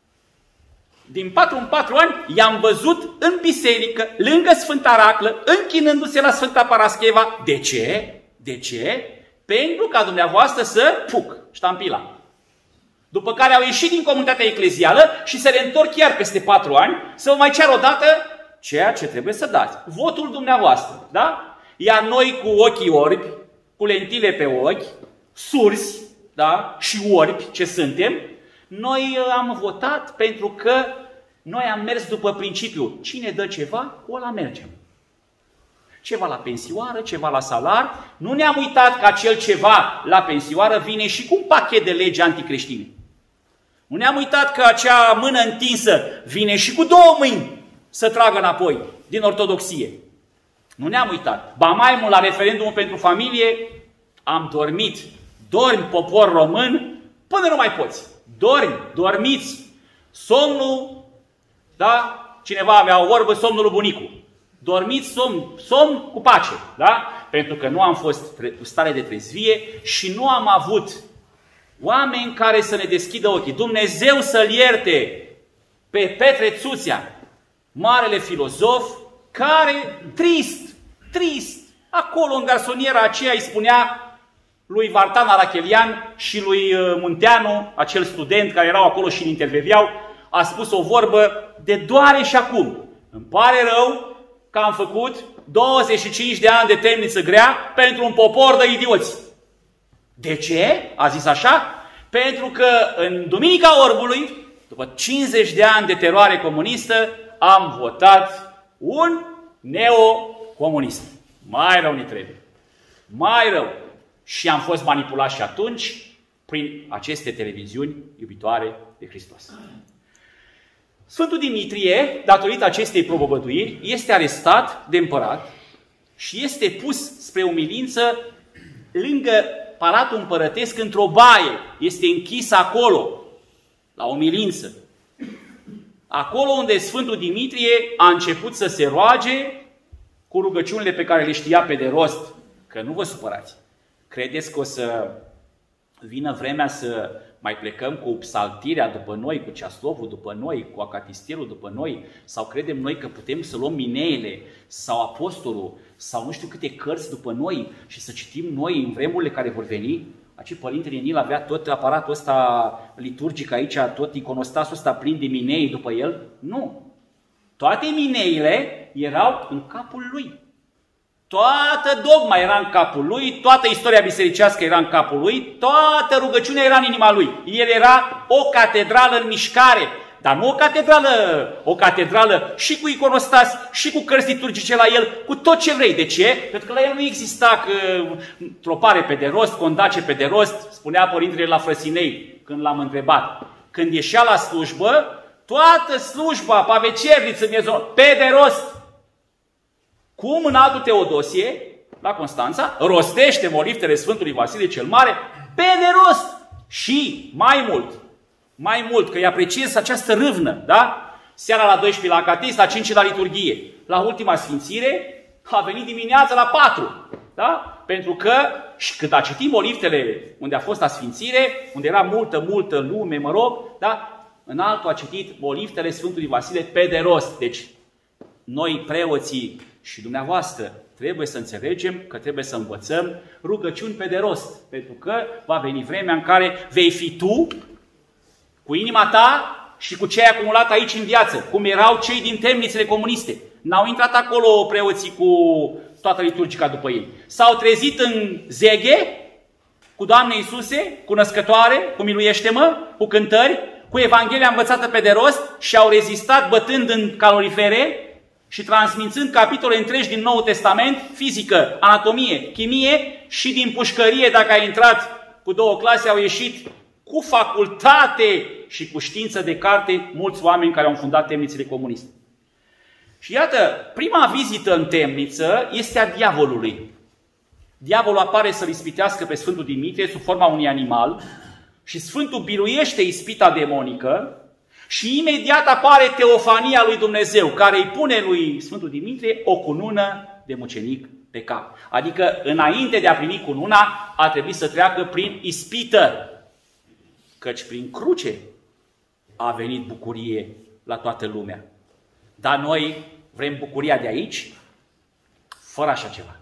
Din patru în patru ani i-am văzut în biserică, lângă Sfânta Raclă, închinându-se la Sfânta Parascheva. De ce? De ce? Pentru ca dumneavoastră să puc ștampila. După care au ieșit din comunitatea eclezială și se reîntorc chiar peste patru ani să vă mai ceară odată ceea ce trebuie să dați. Votul dumneavoastră. Da? Iar noi cu ochii orbi, cu lentile pe ochi, surzi, da? Și orbi ce suntem, noi am votat pentru că Noi am mers după principiul, cine dă ceva, o la mergem. Ceva la pensioară, ceva la salar. Nu ne-am uitat că acel ceva la pensioară vine și cu un pachet de legi anticreștine. Nu ne-am uitat că acea mână întinsă vine și cu două mâini să tragă înapoi din ortodoxie. Nu ne-am uitat. Ba mai mult, la referendumul pentru familie, am dormit. Dormi, popor român, până nu mai poți. Dormi, dormiți. Somnul, da? Cineva avea o vorbă, somnul lui bunicu. Dormiți somn, somn cu pace, da? Pentru că nu am fost cu stare de trezvie și nu am avut oameni care să ne deschidă ochii. Dumnezeu să-l ierte pe Petre Țuțea, marele filozof, care, trist, trist, acolo în garsoniera aceea îi spunea lui Vartan Arachelian și lui Munteanu, acel student care erau acolo și îl intervieveau, a spus o vorbă de doare și acum. Îmi pare rău că am făcut douăzeci și cinci de ani de temniță grea pentru un popor de idioți. De ce? A zis așa? Pentru că în Duminica Orbului, după cincizeci de ani de teroare comunistă, am votat un neocomunist. Mai rău ne trebuie. Mai rău. Și am fost manipulați și atunci prin aceste televiziuni iubitoare de Hristos. Sfântul Dimitrie, datorită acestei propovăduiri, este arestat de împărat și este pus spre umilință lângă Palatul Împărătesc într-o baie. Este închis acolo, la umilință. Acolo unde Sfântul Dimitrie a început să se roage cu rugăciunile pe care le știa pe de rost. Că nu vă supărați. Credeți că o să vină vremea să mai plecăm cu psaltirea după noi, cu ceaslovul după noi, cu acatistelul după noi? Sau credem noi că putem să luăm mineele sau apostolul sau nu știu câte cărți după noi și să citim noi în vremurile care vor veni? Aici Părintele Nil avea tot aparatul ăsta liturgic aici, tot iconostasul ăsta plin de minei după el? Nu. Toate mineile erau în capul lui. Toată dogma era în capul lui, toată istoria bisericească era în capul lui, toată rugăciunea era în inima lui. El era o catedrală în mișcare, dar nu o catedrală, o catedrală și cu iconostas, și cu cărți liturgice la el, cu tot ce vrei. De ce? Pentru că la el nu exista că, tropare pe de rost, condace pe de rost, spunea Părintele la Frăsinei când l-am întrebat. Când ieșea la slujbă, toată slujba, pavecerniță, pe de rost. Cum în altul Teodosie, la Constanța, rostește moliftele Sfântului Vasile cel Mare pe de rost. Și mai mult, mai mult, că îi apreciez această râvnă, da? Seara la doisprezece la Acatist, la cinci la liturghie. La ultima sfințire a venit dimineața la patru, da? Pentru că, și când a citit moliftele unde a fost la sfințire, unde era multă, multă lume, mă rog, da? În altul a citit moliftele Sfântului Vasile pe de rost. Deci, noi preoții și dumneavoastră trebuie să înțelegem că trebuie să învățăm rugăciuni pe de rost. Pentru că va veni vremea în care vei fi tu, cu inima ta și cu ce ai acumulat aici în viață, cum erau cei din temnițele comuniste. N-au intrat acolo preoții cu toată liturgica după ei. S-au trezit în zeghe cu Doamne Iisuse, cu născătoare, cu miluiește-mă, cu cântări, cu Evanghelia învățată pe de rost și au rezistat bătând în calorifere și transmițând capitole întregi din Noul Testament, fizică, anatomie, chimie și din pușcărie, dacă a intrat cu două clase, au ieșit cu facultate și cu știință de carte mulți oameni care au înfundat temnițele comuniste. Și iată, prima vizită în temniță este a diavolului. Diavolul apare să-l ispitească pe Sfântul Dimitrie sub forma unui animal și Sfântul biruiește ispita demonică și imediat apare teofania lui Dumnezeu, care îi pune lui Sfântul Dimitrie o cunună de mucenic pe cap. Adică, înainte de a primi cununa, a trebuit să treacă prin ispită, căci prin cruce a venit bucurie la toată lumea. Dar noi vrem bucuria de aici, fără așa ceva.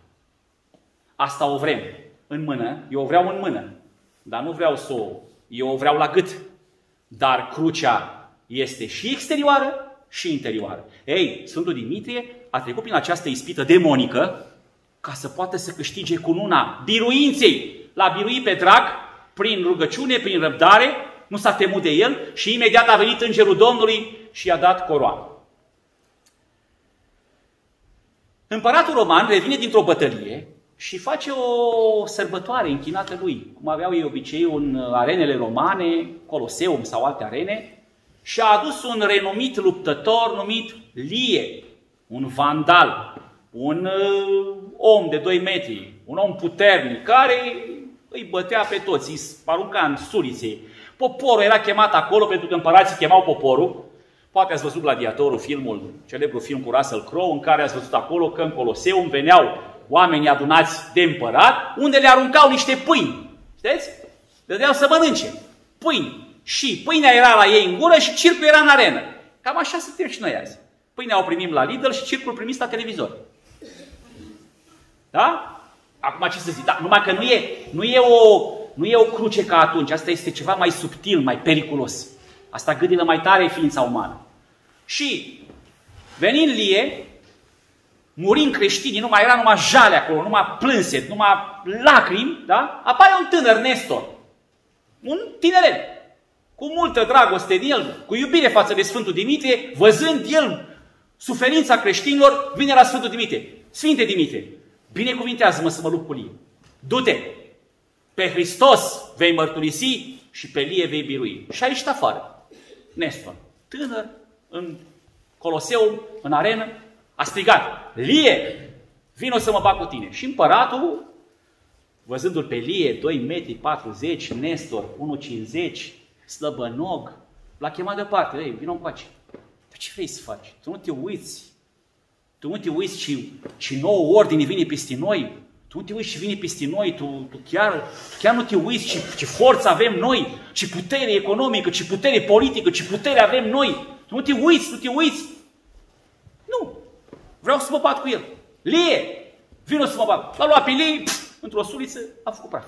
Asta o vrem în mână, eu o vreau în mână, dar nu vreau să o, eu o vreau la gât. Dar crucea este și exterioară și interioară. Ei, Sfântul Dimitrie a trecut prin această ispită demonică ca să poată să câștige cununa biruinței. L-a biruit pe drac prin rugăciune, prin răbdare, nu s-a temut de el și imediat a venit Îngerul Domnului și i-a dat coroană. Împăratul roman revine dintr-o bătălie și face o sărbătoare închinată lui, cum aveau ei obiceiul în arenele romane, Coloseum sau alte arene, și a adus un renumit luptător numit Lie, un vandal, un uh, om de doi metri, un om puternic, care îi bătea pe toți, îi arunca în sulițe. Poporul era chemat acolo pentru că împărații chemau poporul. Poate ați văzut Gladiatorul, filmul, celebrul film cu Russell Crowe, în care ați văzut acolo că în Coloseum veneau oamenii adunați de împărat, unde le aruncau niște pâini. Știți? Le dădeau să mănânce. Pâini. Și pâinea era la ei în gură și circul era în arenă. Cam așa suntem și noi azi. Pâinea o primim la Lidl și circul primiți la televizor. Da? Acum ce să zic? Da, numai că nu e, nu, e o, nu e o cruce ca atunci. Asta este ceva mai subtil, mai periculos. Asta gâdilă mai tare ființa umană. Și venind Lie, murind creștinii, nu mai era numai jale acolo, numai plânset, numai lacrimi, da? Apare un tânăr, Nestor, un tinerel, cu multă dragoste din el, cu iubire față de Sfântul Dimitrie, văzând el suferința creștinilor, vine la Sfântul Dimitrie. Sfinte Dimitrie, binecuvintează-mă să mă lupt cu Lie. Du-te, pe Hristos vei mărturisi și pe Lie vei birui. Și a ieșit afară. Nestor, tânăr, în Coloseum, în arenă, a strigat: Lie, vino să mă bag cu tine. Și împăratul, văzându-l pe Lie, doi metri patruzeci, Nestor, unu cincizeci, slăbănog, l-a chemat deoparte: ei, vino încoace. Dar ce vrei să faci? Tu nu te uiți. Tu nu te uiți și, și nouă ordine vine peste noi. Tu nu te uiți și vine peste noi. Tu, tu, chiar, tu chiar nu te uiți ce, ce forță avem noi, ce putere economică, ce putere politică, ce putere avem noi. Tu nu te uiți, nu te uiți. Nu. Vreau să mă bat cu el. Lie, vino să mă bat. L-a luat pe Lie, într-o suliță, a făcut praf.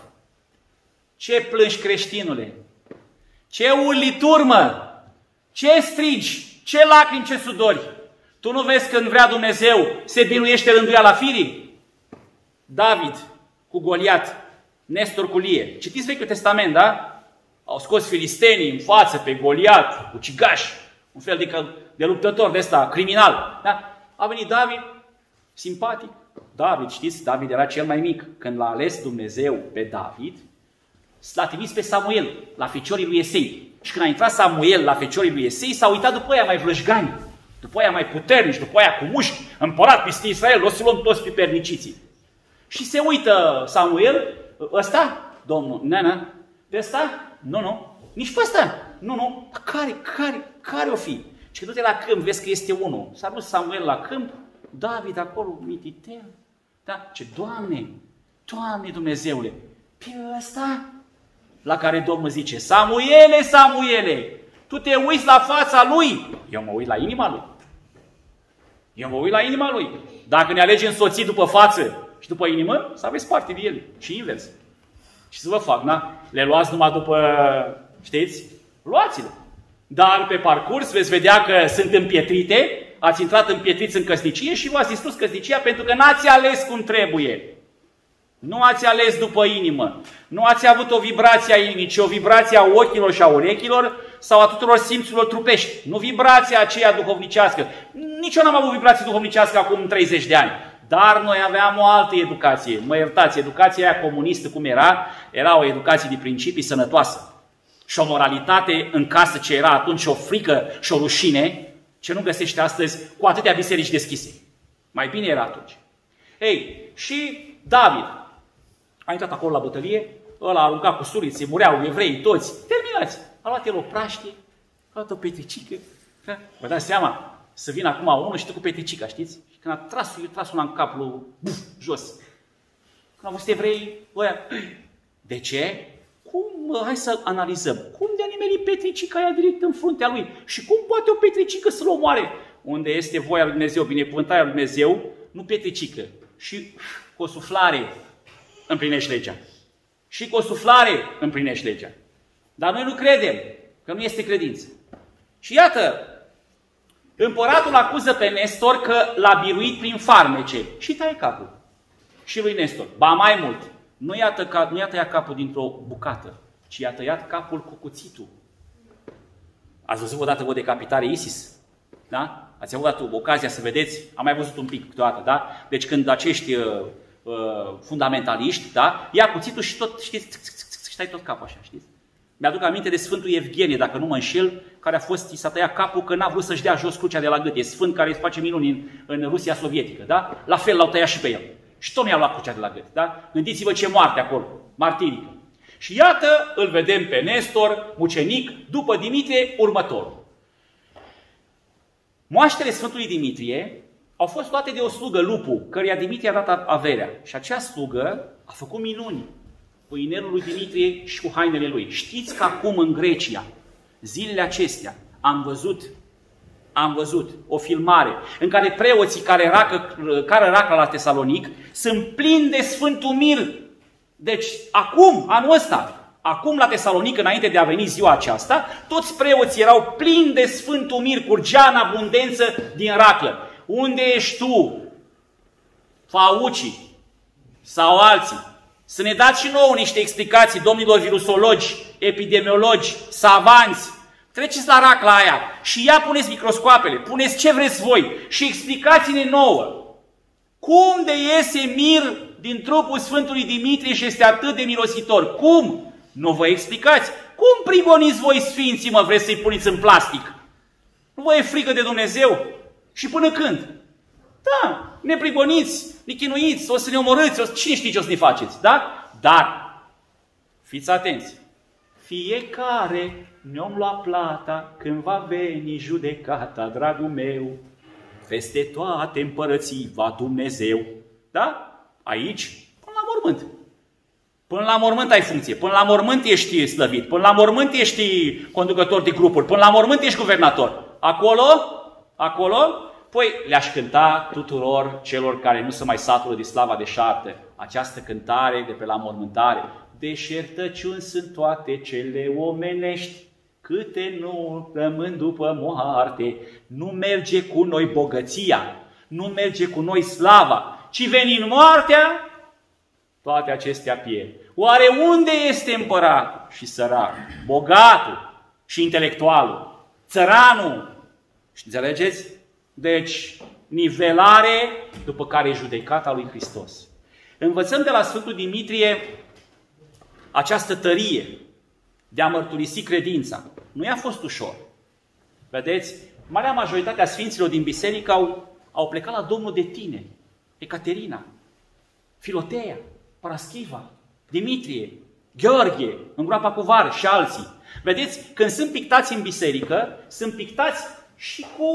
Ce plângi, creștinule? Ce urlituri, mă? Ce strigi? Ce lacrimi, ce sudori? Tu nu vezi când vrea Dumnezeu se biruiește rânduiala firii? David cu Goliat, Nestor cu Lie. Citiți Vechiul Testament, da? Au scos filistenii în față pe Goliat, cu cigași, un fel de, de luptător de ăsta, criminal. Da? A venit David, simpatic. David, știți, David era cel mai mic. Când l-a ales Dumnezeu pe David, l-a trimis pe Samuel, la feciorii lui Esei. Și când a intrat Samuel la feciorii lui Esei, s-a uitat după aia mai vlășgani, după aia mai puternici, după aia cu mușchi, împărat peste Israel, o să luăm toți piperniciții. Și se uită Samuel: ăsta? Domnul, nena, pe ăsta? Nu, nu. Nici pe ăsta? Nu, nu. Care, care, care o fi? Și când du-te la câmp, vezi că este unul. S-a dus Samuel la câmp, David acolo, mititel. Da? Ce, Doamne, Doamne Dumnezeule, pe ăsta? La care Domnul zice: Samuele, Samuele, tu te uiți la fața lui. Eu mă uit la inima lui. Eu mă uit la inima lui. Dacă ne alegi însoțit după față și după inimă, să aveți parte de el. Și invers. Și să vă fac, na? Le luați numai după, știți? Luați-le. Dar pe parcurs veți vedea că sunt împietrite, ați intrat împietriți în căsnicie și v-ați distrus căsnicia pentru că n-ați ales cum trebuie. Nu ați ales după inimă. Nu ați avut o vibrație a inimii, ci o vibrație a ochilor și a urechilor sau a tuturor simțurilor trupești. Nu vibrația aceea duhovnicească. Nici eu n-am avut vibrație duhovnicească acum treizeci de ani. Dar noi aveam o altă educație. Mă iertați, educația aia comunistă cum era, era o educație de principii sănătoasă. Și o moralitate în casă ce era atunci, o frică și o rușine, ce nu găsește astăzi cu atâtea biserici deschise. Mai bine era atunci. Ei, și David a intrat acolo la bătălie, ăla a aruncat cu surițe, mureau evrei toți, terminați. A luat el o praștie, a luat o petricică. Da? Vă dați seama, să vină acum unul și tu cu petricica, știți? Și când a tras, eu tras una în cap lui, buf, jos. Când au văzut evrei, ăia, de ce? Cum, hai să analizăm, cum de-a nimerit petricica aia direct în fruntea lui? Și cum poate o petricică să-l omoare? Unde este voia lui Dumnezeu, binecuvântarea lui Dumnezeu, nu petricică. Și cu o suflare împlinești legea. Și cu o suflare împlinești legea. Dar noi nu credem, că nu este credință. Și iată, împăratul acuză pe Nestor că l-a biruit prin farmece și taie capul. Și lui Nestor, ba mai mult, nu i-a tăiat, nu i-a tăiat capul dintr-o bucată, ci i-a tăiat capul cu cuțitul. Ați văzut odată o decapitare ISIS? Da? Ați avut ocazia să vedeți, am mai văzut un pic câteodată, da? Deci când acești uh, uh, fundamentaliști, da? Ia cuțitul și tot, știți, și tai tot capul așa, știți? Mi-aduc aminte de Sfântul Evgenie, dacă nu mă înșel, care a fost, i s-a tăiat capul că n-a vrut să-și dea jos crucea de la gât. E sfânt care îți face minuni în, în Rusia sovietică, da? La fel l-au tăiat și pe el. Și tot nu i-a luat crucea de la gât, da? Gândiți-vă ce moarte acolo, martirică. Și iată, îl vedem pe Nestor, mucenic, după Dimitrie, următorul. Moaștele Sfântului Dimitrie au fost luate de o slugă, Lupu, căreia Dimitrie a dat averea. Și acea slugă a făcut minuni cu inelul lui Dimitrie și cu hainele lui. Știți că acum în Grecia, zilele acestea, am văzut, am văzut o filmare în care preoții care racă, care racă la Tesalonic sunt plini de Sfântul Mir. Deci, acum, anul ăsta, acum la Tesalonic, înainte de a veni ziua aceasta, toți preoții erau plini de Sfântul Mir, curgea în abundență din raclă. Unde ești tu, Fauci sau alții? Să ne dați și nouă niște explicații, domnilor virusologi, epidemiologi, savanți. Treceți la racla aia și ia puneți microscoapele, puneți ce vreți voi și explicați-ne nouă. Cum de iese mir din trupul Sfântului Dimitrie și este atât de mirositor? Cum? Nu vă explicați? Cum prigoniți voi sfinții, mă, vreți să-i puneți în plastic? Nu vă e frică de Dumnezeu? Și până când? Da, ne prigoniți, ne chinuiți, o să ne omorâți, o să... cine știe ce o să ne faceți, da? Dar, fiți atenți, fiecare ne-om lua plata când va veni judecata, dragul meu, peste toate împărății va Dumnezeu. Da? Aici, până la mormânt. Până la mormânt ai funcție, până la mormânt ești slăvit, până la mormânt ești conducător de grupuri, până la mormânt ești guvernator. Acolo, acolo, păi le-aș cânta tuturor celor care nu se mai satură de slava deșartă această cântare de pe la mormântare. Deșertăciuni sunt toate cele omenești, câte nu rămân după moarte. Nu merge cu noi bogăția, nu merge cu noi slava, ci venind moartea, toate acestea pierd. Oare unde este împăratul și săracul, bogatul și intelectualul, țăranul? Și înțelegeți? Deci, nivelare după care e judecata lui Hristos. Învățăm de la Sfântul Dimitrie această tărie de a mărturisi credința. Nu i-a fost ușor. Vedeți? Marea majoritate a sfinților din biserică au, au plecat la Domnul de tine. Ecaterina, Filoteia, Paraschiva, Dimitrie, Gheorghe, în groapa cu var și alții. Vedeți? Când sunt pictați în biserică, sunt pictați și cu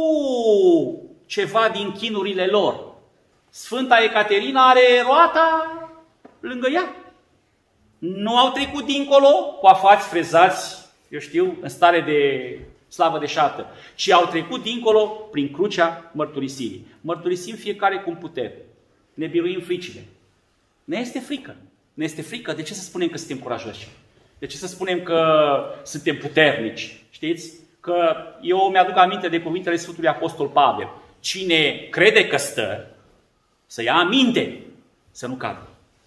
ceva din chinurile lor. Sfânta Ecaterina are roata lângă ea. Nu au trecut dincolo cu afați frezați, eu știu, în stare de slavă deșartă, ci au trecut dincolo prin crucea mărturisirii. Mărturisim fiecare cum putem. Ne biruim fricile. Ne este frică. Ne este frică. De ce să spunem că suntem curajoși? De ce să spunem că suntem puternici? Știți? Că eu mi-aduc aminte de cuvintele Sfântului Apostol Pavel. Cine crede că stă, să ia aminte, să nu cadă.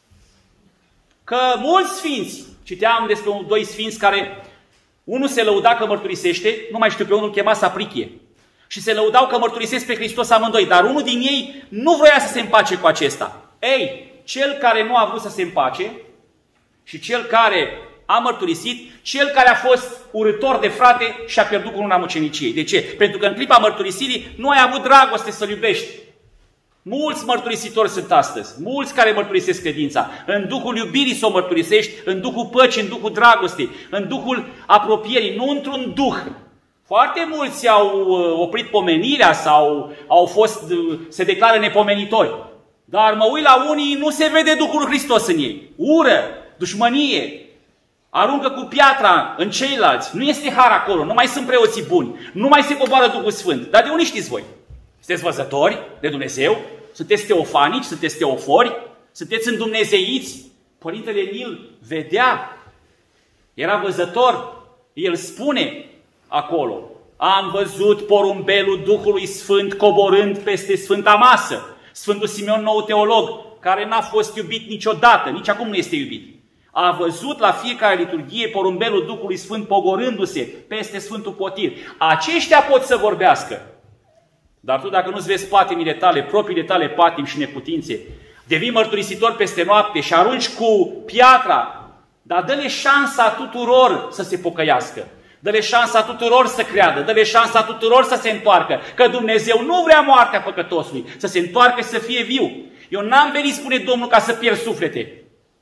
Că mulți sfinți, citeam despre doi sfinți care, unul se lăuda că mărturisește, nu mai știu pe unul, chema Saprichie, și se lăudau că mărturisesc pe Hristos amândoi, dar unul din ei nu vroia să se împace cu acesta. Ei, cel care nu a vrut să se împace și cel care a mărturisit, cel care a fost urâtor de frate și a pierdut cu una muceniciei. De ce? Pentru că în clipa mărturisirii nu ai avut dragoste să-L iubești. Mulți mărturisitori sunt astăzi, mulți care mărturisesc credința. În Duhul iubirii să o mărturisești, în Duhul păcii, în Duhul dragostei, în Duhul apropierii, nu într-un Duh. Foarte mulți au oprit pomenirea sau au fost, se declară nepomenitori. Dar mă uit la unii, nu se vede Duhul lui Hristos în ei. Ură, dușmănie, aruncă cu piatra în ceilalți. Nu este har acolo, nu mai sunt preoții buni, nu mai se coboară Duhul Sfânt. Dar de unde știți voi? Sunteți văzători de Dumnezeu? Sunteți teofanici? Sunteți teofori? Sunteți îndumnezeiți? Părintele Nil vedea, era văzător, el spune acolo: am văzut porumbelul Duhului Sfânt coborând peste Sfânta Masă. Sfântul Simeon, nou teolog, care n-a fost iubit niciodată, nici acum nu este iubit, a văzut la fiecare liturghie porumbelul Duhului Sfânt pogorându-se peste Sfântul Potir. Aceștia pot să vorbească. Dar tu dacă nu-ți vezi patimile tale, propriile tale patimi și neputințe, devii mărturisitor peste noapte și arunci cu piatra, dar dă-le șansa tuturor să se pocăiască. Dă-le șansa tuturor să creadă, dă-le șansa tuturor să se întoarcă, că Dumnezeu nu vrea moartea păcătosului, să se întoarcă și să fie viu. Eu n-am venit, spune Domnul, ca să pierd suflete.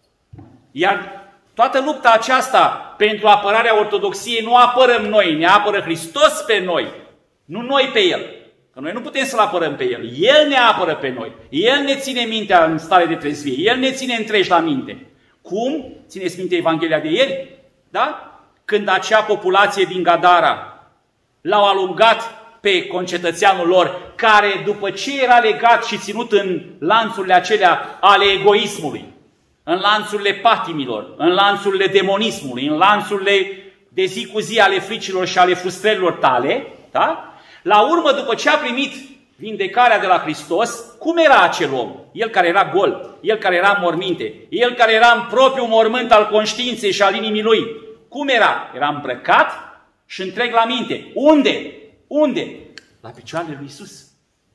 Iar toată lupta aceasta pentru apărarea ortodoxiei nu apărăm noi, ne apără Hristos pe noi, nu noi pe El. Că noi nu putem să-L apărăm pe El. El ne apără pe noi. El ne ține mintea în stare de trezvie. El ne ține întreși la minte. Cum? Țineți minte Evanghelia de ieri? Da? Când acea populație din Gadara l-au alungat pe concetățeanul lor, care după ce era legat și ținut în lanțurile acelea ale egoismului, în lanțurile patimilor, în lanțurile demonismului, în lanțurile de zi cu zi ale fricilor și ale frustrărilor tale, da? La urmă, după ce a primit vindecarea de la Hristos, cum era acel om? El care era gol, el care era în morminte, el care era în propriul mormânt al conștiinței și al inimii lui. Cum era? Era îmbrăcat și întreg la minte. Unde? Unde? La picioarele lui Iisus.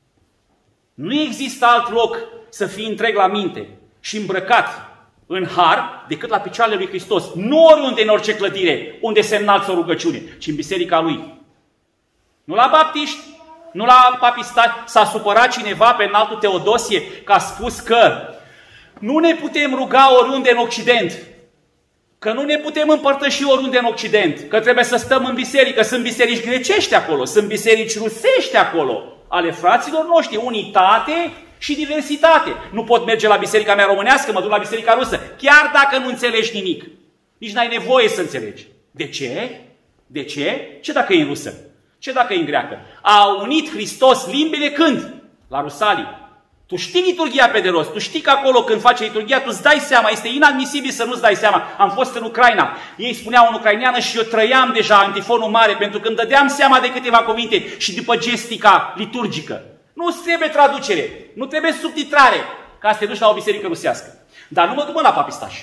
Nu există alt loc să fii întreg la minte și îmbrăcat în har decât la picioarele lui Hristos. Nu oriunde în orice clădire unde se înalță o rugăciune, ci în biserica lui. Nu la baptiști, nu la papistani. S-a supărat cineva pe înaltul Teodosie că a spus că nu ne putem ruga oriunde în Occident, că nu ne putem împărtăși oriunde în Occident, că trebuie să stăm în biserică. Sunt biserici grecești acolo, sunt biserici rusești acolo, ale fraților noștri, unitate și diversitate. Nu pot merge la biserica mea românească, mă duc la biserica rusă, chiar dacă nu înțelegi nimic. Nici n-ai nevoie să înțelegi. De ce? De ce? Ce dacă e în rusă? Ce dacă e în greacă? A unit Hristos limbile când? La Rusalii. Tu știi liturghia pe de rost, tu știi că acolo când face liturghia, tu îți dai seama, este inadmisibil să nu-ți dai seama. Am fost în Ucraina, ei spuneau în ucraineană și eu trăiam deja antifonul mare, pentru că îmi dădeam seama de câteva cuvinte și după gestica liturgică. Nu-ți trebuie traducere, nu trebuie subtitrare, ca să te duci la o biserică rusească. Dar nu mă duc la papistași.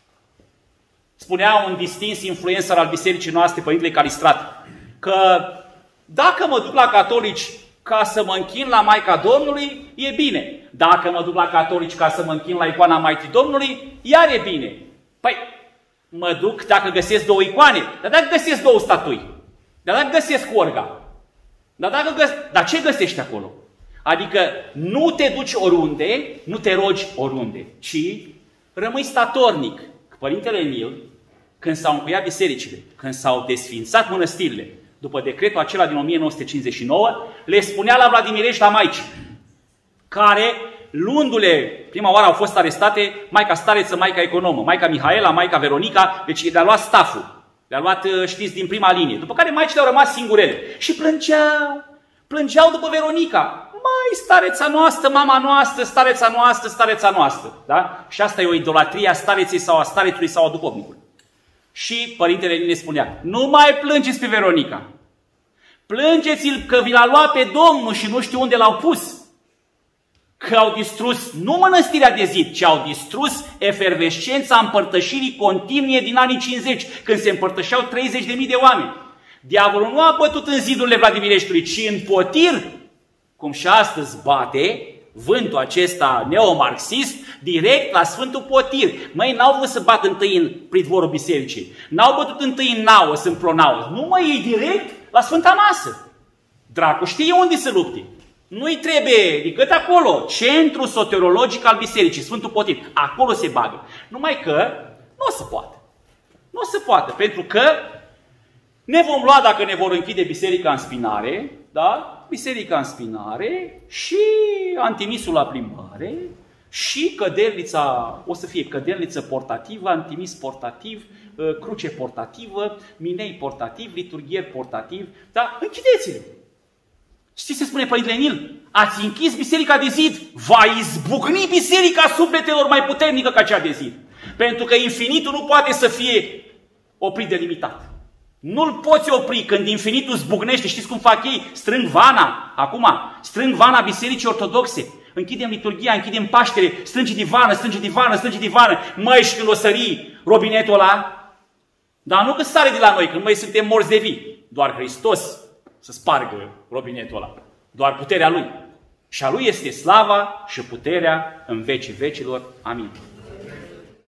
Spunea un distins influencer al bisericii noastre, Părintele Calistrat, că dacă mă duc la catolici ca să mă închin la Maica Domnului, e bine. Dacă mă duc la catolici ca să mă închin la icoana Maicii Domnului, iar e bine. Păi, mă duc dacă găsesc două icoane, dar dacă găsesc două statui, dar dacă găsesc orga, dar, dacă găs... dar ce găsești acolo? Adică nu te duci oriunde, nu te rogi oriunde, ci rămâi statornic. Părintele Emil, când s-au încuiat bisericile, când s-au desfințat mănăstirile, după decretul acela din o mie nouă sute cincizeci și nouă, le spunea la Vladimirești la maici, care, luându-le, prima oară au fost arestate Maica Stareță, Maica Economă, Maica Mihaela, Maica Veronica, deci le-a luat staful, le-a luat, știți, din prima linie, după care maicile au rămas singurele și plângeau, plângeau după Veronica. Mai stareța noastră, mama noastră, stareța noastră, stareța noastră. Da? Și asta e o idolatrie a stareței sau a starețului sau a duhovnicului. Și Părintele Emil ne spunea, nu mai plângeți pe Veronica. Plângeți-l că vi l-a luat pe Domnul și nu știu unde l-au pus. Că au distrus nu mănăstirea de zid, ci au distrus efervescența împărtășirii continue din anii cincizeci, când se împărtășeau treizeci de mii de oameni. Diavolul nu a bătut în zidurile Vladimireștiului, ci în potir, cum și astăzi bate vântul acesta neomarxist, direct la Sfântul Potir. Măi, n-au vrut să bată întâi în pridvorul bisericii, n-au bătut întâi în nauă, în pronauă, nu mă iei direct la Sfânta Masă. Dracu știe unde să lupte. Nu-i trebuie decât acolo, centru soteriologic al bisericii, Sfântul Potir. Acolo se bagă. Numai că nu o să poată. Nu o să poată, pentru că ne vom lua, dacă ne vor închide biserica în spinare, da? Biserica în spinare și antimisul la plimbare și cădelnița, o să fie cădelniță portativă, antimis portativ, cruce portativă, minei portativ, liturghier portativ, da? Închideți-le! Știți ce spune Părintele Emil? Ați închis biserica de zid, va izbucni biserica sufletelor mai puternică ca cea de zid. Pentru că infinitul nu poate să fie oprit de limitat. Nu-l poți opri când infinitul zbucnește. Știți cum fac ei? Strâng vana, acum, strâng vana bisericii ortodoxe. Închidem liturghia, închidem Paștele, strânge divană, strânge divană, strânge divană. Măi, și când o sări robinetul ăla, dar nu că sare de la noi, când noi suntem morți de vii. Doar Hristos să spargă robinetul ăla. doar puterea Lui. Și a Lui este slava și puterea în vecii vecilor. Amin.